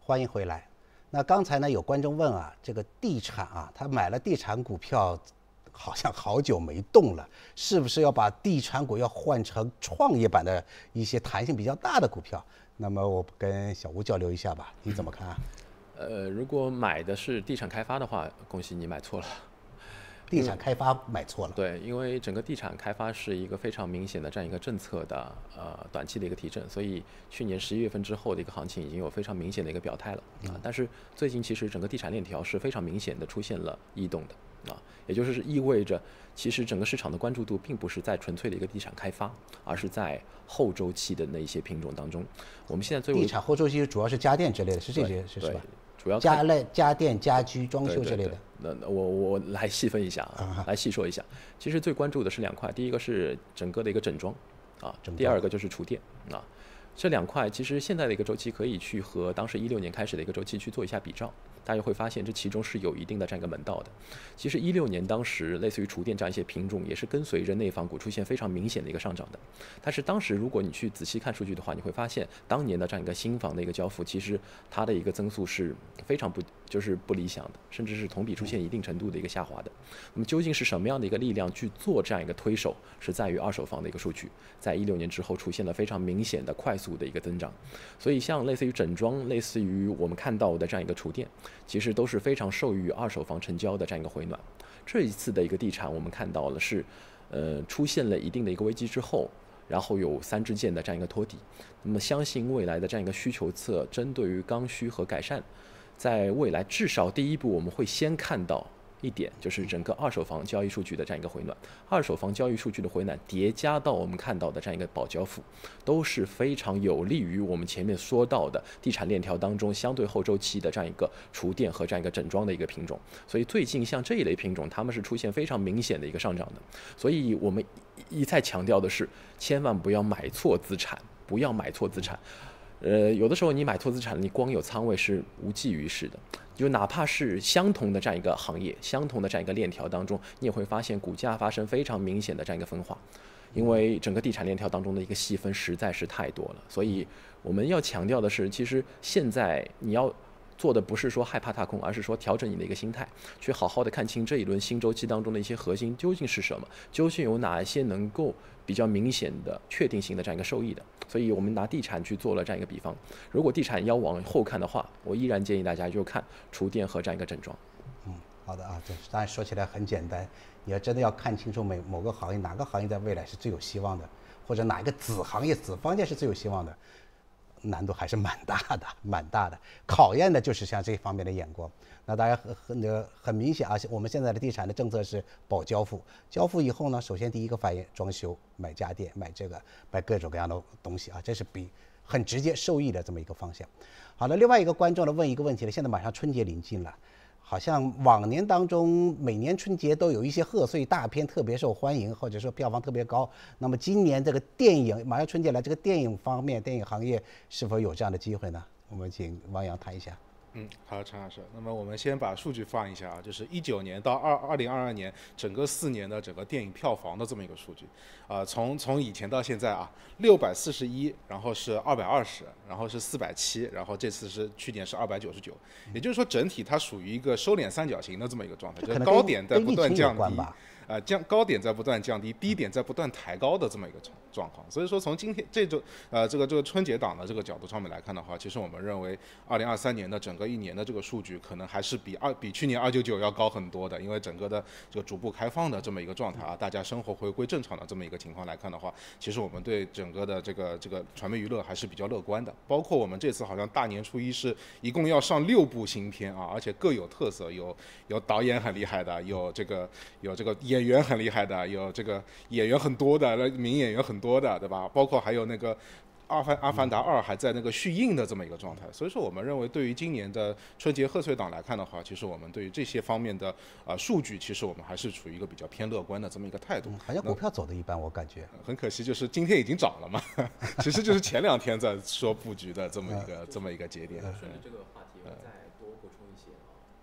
欢迎回来。那刚才呢，有观众问啊，这个地产啊，他买了地产股票，好像好久没动了，是不是要把地产股要换成创业板的一些弹性比较大的股票？那么我跟小吴交流一下吧，你怎么看啊？ 如果买的是地产开发的话，恭喜你买错了。 地产开发买错了。 对，因为整个地产开发是一个非常明显的这样一个政策的短期的一个提振，所以去年11月份之后的一个行情已经有非常明显的一个表态了啊。但是最近其实整个地产链条是非常明显的出现了异动的啊，也就是意味着其实整个市场的关注度并不是在纯粹的一个地产开发，而是在后周期的那一些品种当中。我们现在地产后周期主要是家电之类的，是这些是吧？ 主要家电、家居、装修之类的。 那我来细分一下啊，来细说一下。其实最关注的是2块，第一个是整个的一个整装啊，第二个就是厨电啊。这2块其实现在的一个周期可以去和当时16年开始的一个周期去做一下比照，大家会发现这其中是有一定的这样一个门道的。其实16年当时类似于厨电这样一些品种也是跟随着内房股出现非常明显的一个上涨的，但是当时如果你去仔细看数据的话，你会发现当年的这样一个新房的一个交付，其实它的一个增速是非常不理想的，甚至是同比出现一定程度的一个下滑的。那么究竟是什么样的一个力量去做这样一个推手，是在于二手房的一个数据，在16年之后出现了非常明显的快速的一个增长。所以像类似于整装，类似于我们看到的这样一个厨电，其实都是非常受益于二手房成交的这样一个回暖。这一次的一个地产，我们看到了是出现了一定的一个危机之后，然后有3支箭的这样一个托底。那么相信未来的这样一个需求侧，针对于刚需和改善，在未来至少第一步我们会先看到一点，就是整个二手房交易数据的这样一个回暖。二手房交易数据的回暖叠加到我们看到的这样一个保交付，都是非常有利于我们前面说到的地产链条当中相对后周期的这样一个厨电和这样一个整装的一个品种。所以最近像这一类品种，它们是出现非常明显的一个上涨的。所以我们一再强调的是，千万不要买错资产，不要买错资产。有的时候你买错资产，你光有仓位是无济于事的。就哪怕是相同的这样一个行业，相同的这样一个链条当中，你也会发现股价发生非常明显的这样一个分化，因为整个地产链条当中的一个细分实在是太多了。所以我们要强调的是，其实现在你要做的不是说害怕踏空，而是说调整你的一个心态，去好好的看清这一轮新周期当中的一些核心究竟是什么，究竟有哪一些能够比较明显的确定性的这样一个受益的。所以我们拿地产去做了这样一个比方，如果地产要往后看的话，我依然建议大家就看厨电和这样一个整装。 好的啊，这当然说起来很简单，你要真的要看清楚某个行业，哪个行业在未来是最有希望的，或者哪一个子行业、子方向是最有希望的，难度还是蛮大的，考验的就是像这方面的眼光。那当然很明显啊，我们现在的地产的政策是保交付，交付以后呢，首先第一个反应装修、买家电、买各种各样的东西啊，这是很直接受益的这么一个方向。好了，另外一个观众呢问一个问题了，现在马上春节临近了。好像往年当中，每年春节都有一些贺岁大片特别受欢迎，或者说票房特别高。那么今年这个电影马上春节来，这个电影方面，电影行业是否有这样的机会呢？我们请王洋谈一下。 好，陈老师。那么我们先把数据放一下啊，就是19年到2022年整个4年的整个电影票房的这么一个数据，从以前到现在啊，641，然后是220，然后是470，然后这次是去年是299，也就是说整体它属于一个收敛三角形的这么一个状态，就是高点在不断降低。高点在不断降低，低点在不断抬高的这么一个状况。所以说从今天这个春节档的这个角度上面来看的话，其实我们认为2023年的整个1年的这个数据可能还是比去年299要高很多的，因为整个的这个逐步开放的这么一个状态啊，大家生活回归正常的这么一个情况来看的话，其实我们对整个的这个传媒娱乐还是比较乐观的。包括我们这次好像大年初一是一共要上6部新片啊，而且各有特色，有导演很厉害的，有这个演员很厉害的，有这个演员很多的，名演员很多的，对吧？包括还有那个阿凡达2还在那个续映的这么一个状态。所以说我们认为对于今年的春节贺岁档来看的话，其实我们对于这些方面的数据，其实我们还是处于一个比较偏乐观的这么一个态度。 好像股票走的一般，我感觉很可惜，就是今天已经涨了嘛，其实就是前2天在说布局的这么一个节点。 顺着这个话题，我再多补充一些啊。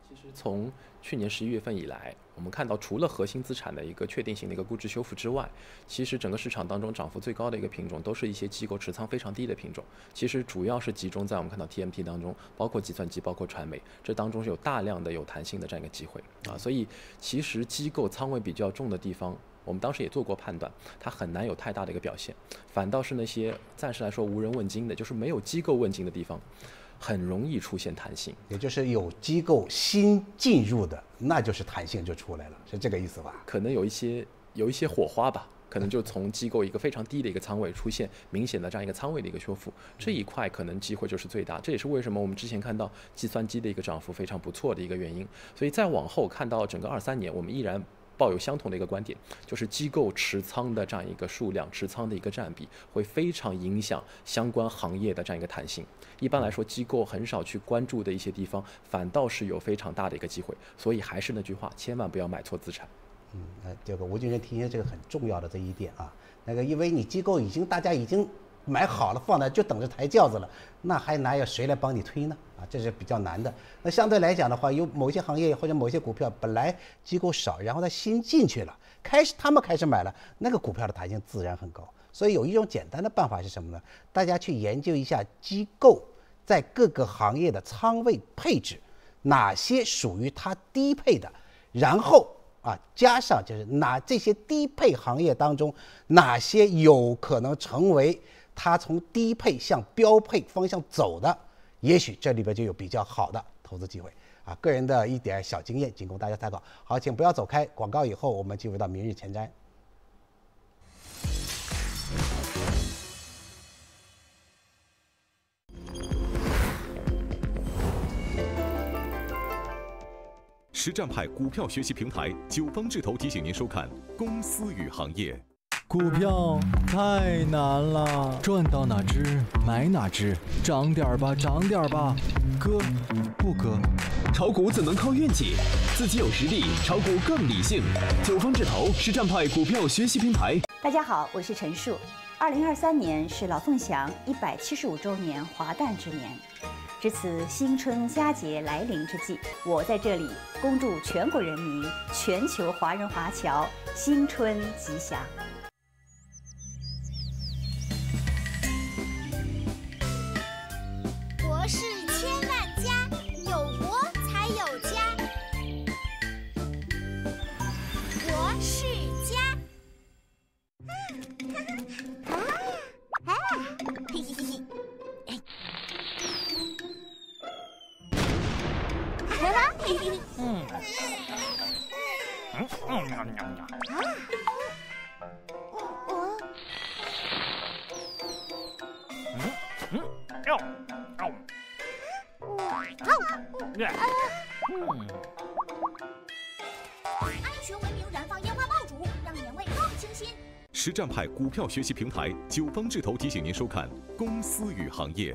其实从去年11月份以来，我们看到除了核心资产的一个确定性的一个估值修复之外，其实整个市场当中涨幅最高的一个品种都是一些机构持仓非常低的品种。其实主要是集中在我们看到 TMT 当中，包括计算机、包括传媒，这当中是有大量的有弹性的这样一个机会啊。所以其实机构仓位比较重的地方，我们当时也做过判断，它很难有太大的一个表现，反倒是那些暂时来说无人问津的，就是没有机构问津的地方，很容易出现弹性。 也就是有机构新进入的，那就是弹性就出来了，是这个意思吧？ 可能有一些火花吧，可能就从机构一个非常低的一个仓位出现明显的这样一个仓位的一个修复，这一块可能机会就是最大。这也是为什么我们之前看到计算机的一个涨幅非常不错的一个原因。所以再往后看到整个23年，我们依然抱有相同的一个观点，就是机构持仓的这样一个数量、持仓的一个占比，会非常影响相关行业的这样一个弹性。一般来说，机构很少去关注的一些地方，反倒是有非常大的一个机会。所以还是那句话，千万不要买错资产。 这个吴军人提醒这个很重要的这一点啊，因为你机构大家已经买好了放那就等着抬轿子了，那还哪有谁来帮你推呢？啊，这是比较难的。那相对来讲的话，有某些行业或者某些股票本来机构少，然后它新进去了，他们开始买了，那个股票的弹性自然很高。所以有一种简单的办法是什么呢？大家去研究一下机构在各个行业的仓位配置，哪些属于它低配的，然后加上就是这些低配行业当中，哪些有可能成为它从低配向标配方向走的，也许这里边就有比较好的投资机会啊。个人的一点小经验，仅供大家参考。好，请不要走开，广告以后我们进入到明日前瞻。 实战派股票学习平台九方智投提醒您收看《公司与行业》。 股票太难了，赚到哪只买哪只，涨点吧，涨点吧，割不割？ 炒股怎能靠运气？自己有实力，炒股更理性。九方智投实战派股票学习平台。 大家好，我是陈树。2023年是老凤祥175周年华诞之年。值此新春佳节来临之际，我在这里恭祝全国人民、全球华人华侨新春吉祥。 国事千万家，有国才有家。国事家。嘿嘿嘿嘿。 安全文明燃放烟花爆竹，让年味更清新。实战派股票学习平台九方智投提醒您收看《公司与行业》。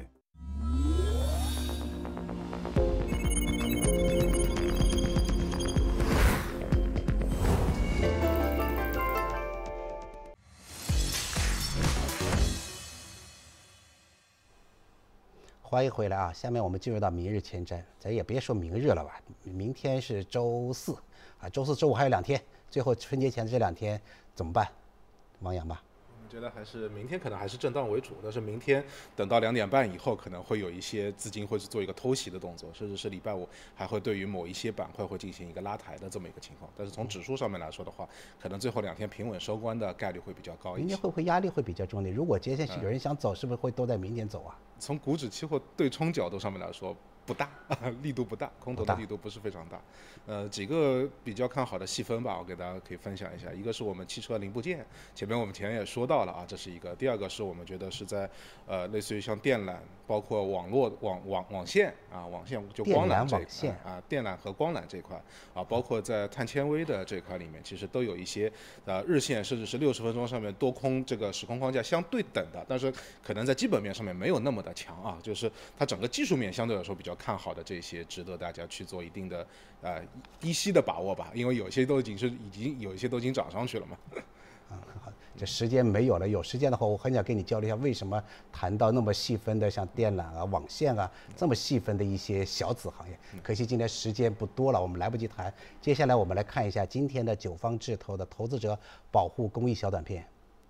欢迎回来啊！下面我们进入到明日前瞻，咱也别说明日了吧，明天是周四啊，周四周五还有2天，最后春节前这2天怎么办？王阳吧。 我觉得还是明天可能还是震荡为主，但是明天等到2点半以后，可能会有一些资金会去做一个偷袭的动作，甚至是礼拜五还会对于某一些板块会进行一个拉抬的这么一个情况。但是从指数上面来说的话，可能最后2天平稳收官的概率会比较高一些。 明天会不会压力会比较重一点？如果接下去有人想走，是不是会都在明天走啊？ 从股指期货对冲角度上面来说，不大，力度不大，空头的力度不是非常大。几个比较看好的细分吧，我给大家可以分享一下。一个是我们汽车零部件，前面我们也说到了啊，这是一个。第二个是我们觉得是在类似于像电缆，包括网络网线啊，网线就光缆这一块啊，电缆和光缆这一块啊，包括在碳纤维的这一块里面，其实都有一些日线甚至是60分钟上面多空这个时空框架相对等的，但是可能在基本面上面没有那么的强啊，就是它整个技术面相对来说比较看好的这些，值得大家去做一定的低吸的把握吧，因为有些都已经有一些都已经涨上去了嘛。 好，这时间没有了，有时间的话，我很想跟你交流一下，为什么谈到那么细分的像电缆啊、网线啊这么细分的一些小子行业。可惜今天时间不多了，我们来不及谈。接下来我们来看一下今天的九方智投的投资者保护公益小短片。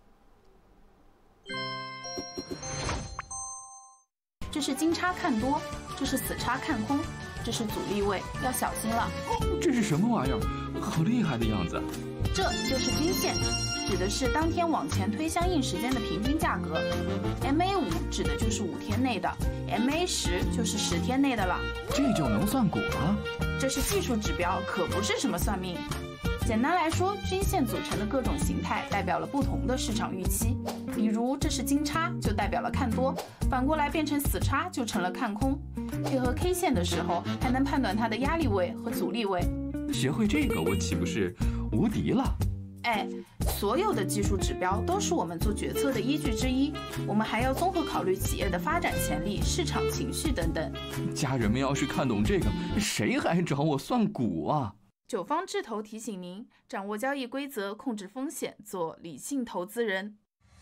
这是金叉看多，这是死叉看空，这是阻力位，要小心了。 这是什么玩意儿？好厉害的样子！ 这就是均线，指的是当天往前推相应时间的平均价格。MA5指的就是5天内的 ，MA10就是10天内的了。 这就能算股了？ 这是技术指标，可不是什么算命。简单来说，均线组成的各种形态代表了不同的市场预期。比如这是金叉，就代表了看多，反过来变成死叉就成了看空。配合 K 线的时候，还能判断它的压力位和阻力位。 学会这个，我岂不是无敌了？ 哎，所有的技术指标都是我们做决策的依据之一，我们还要综合考虑企业的发展潜力、市场情绪等等。 家人们要是看懂这个，谁还找我算股啊？ 九方智投提醒您，掌握交易规则，控制风险，做理性投资人。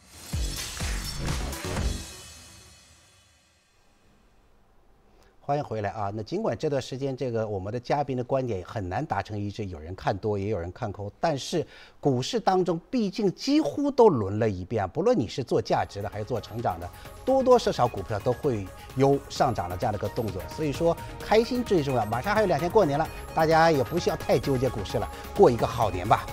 欢迎回来啊！那尽管这段时间我们的嘉宾的观点很难达成一致，有人看多，也有人看空，但是股市当中毕竟几乎都轮了一遍，不论你是做价值的还是做成长的，多多少少股票都会有上涨的这样的一个动作。所以说开心最重要。马上还有2天过年了，大家也不需要太纠结股市了，过一个好年吧。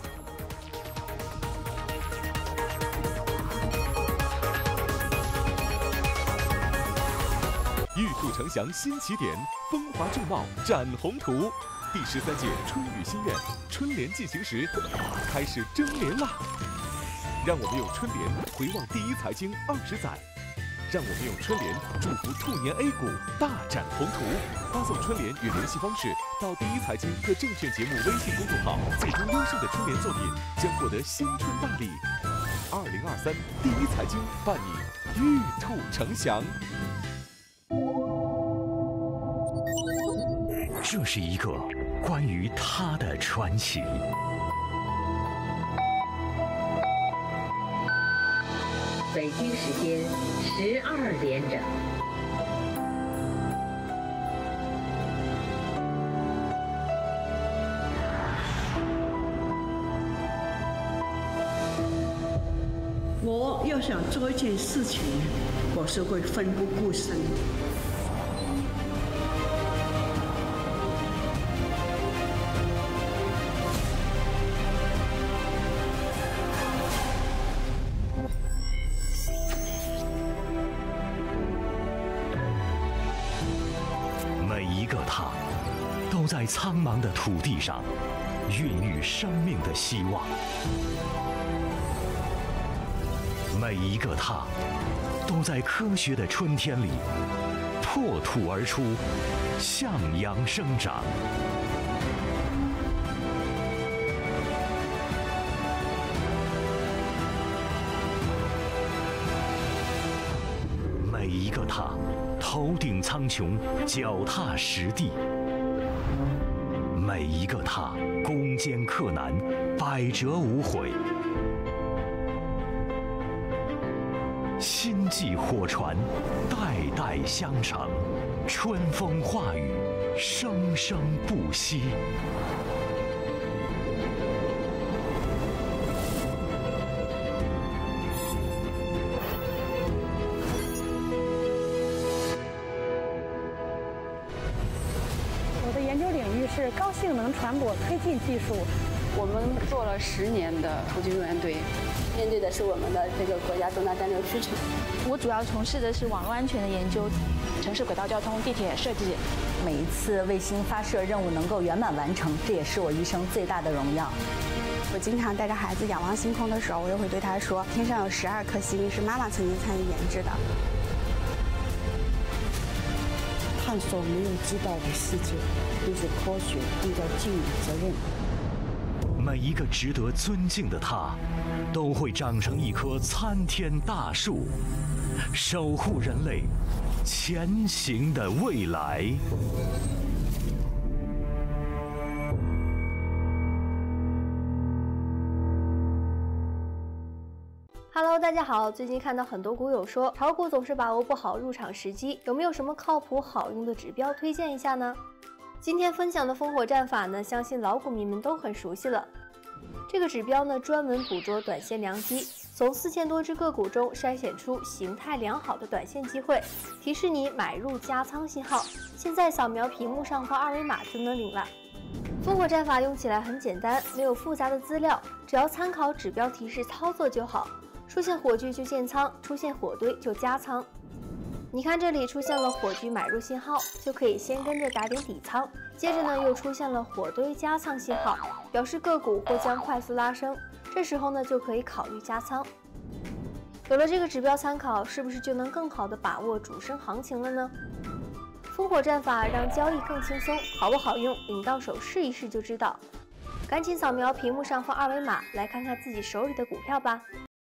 玉兔呈祥新起点，风华正茂展宏图。第13届春雨心愿春联进行时，开始征联啦！让我们用春联回望第一财经20载，让我们用春联祝福兔年 A 股大展宏图。发送春联与联系方式到第一财经和证券节目微信公众号，最终优胜的春联作品将获得新春大礼。2023第一财经伴你玉兔呈祥。 这是一个关于他的传奇。 北京时间12点整。 我要想做一件事情，我是会奋不顾身。 每一个他，都在苍茫的土地上孕育生命的希望。每一个他，都在科学的春天里破土而出，向阳生长。每一个他，头顶苍穹，脚踏实地；每一个他，攻坚克难，百折无悔。心系火传，代代相承；春风化雨，生生不息。 我的研究领域是高性能传播推进技术。 我们做了10年的投机用援队，面对的是我们的这个国家重大战略需求。 我主要从事的是网络安全的研究，城市轨道交通、地铁设计。 每一次卫星发射任务能够圆满完成，这也是我一生最大的荣耀。 我经常带着孩子仰望星空的时候，我又会对他说：“天上有12颗星，是妈妈曾经参与研制的。” 探索没有知道的世界，就是科学应该尽的责任。 每一个值得尊敬的他，都会长成一棵参天大树，守护人类前行的未来。 Hello， 大家好。最近看到很多股友说炒股总是把握不好入场时机，有没有什么靠谱好用的指标推荐一下呢？今天分享的烽火战法呢，相信老股民们都很熟悉了。这个指标呢，专门捕捉短线良机，从4000多只个股中筛选出形态良好的短线机会，提示你买入加仓信号。现在扫描屏幕上方二维码就能领了。烽火战法用起来很简单，没有复杂的资料，只要参考指标提示操作就好。出现火炬就建仓，出现火堆就加仓。你看这里出现了火炬买入信号，就可以先跟着打点底仓，接着呢又出现了火堆加仓信号，表示个股或将快速拉升，这时候呢就可以考虑加仓。有了这个指标参考，是不是就能更好的把握主升行情了呢？烽火战法让交易更轻松，好不好用？领到手试一试就知道。赶紧扫描屏幕上方二维码，来看看自己手里的股票吧。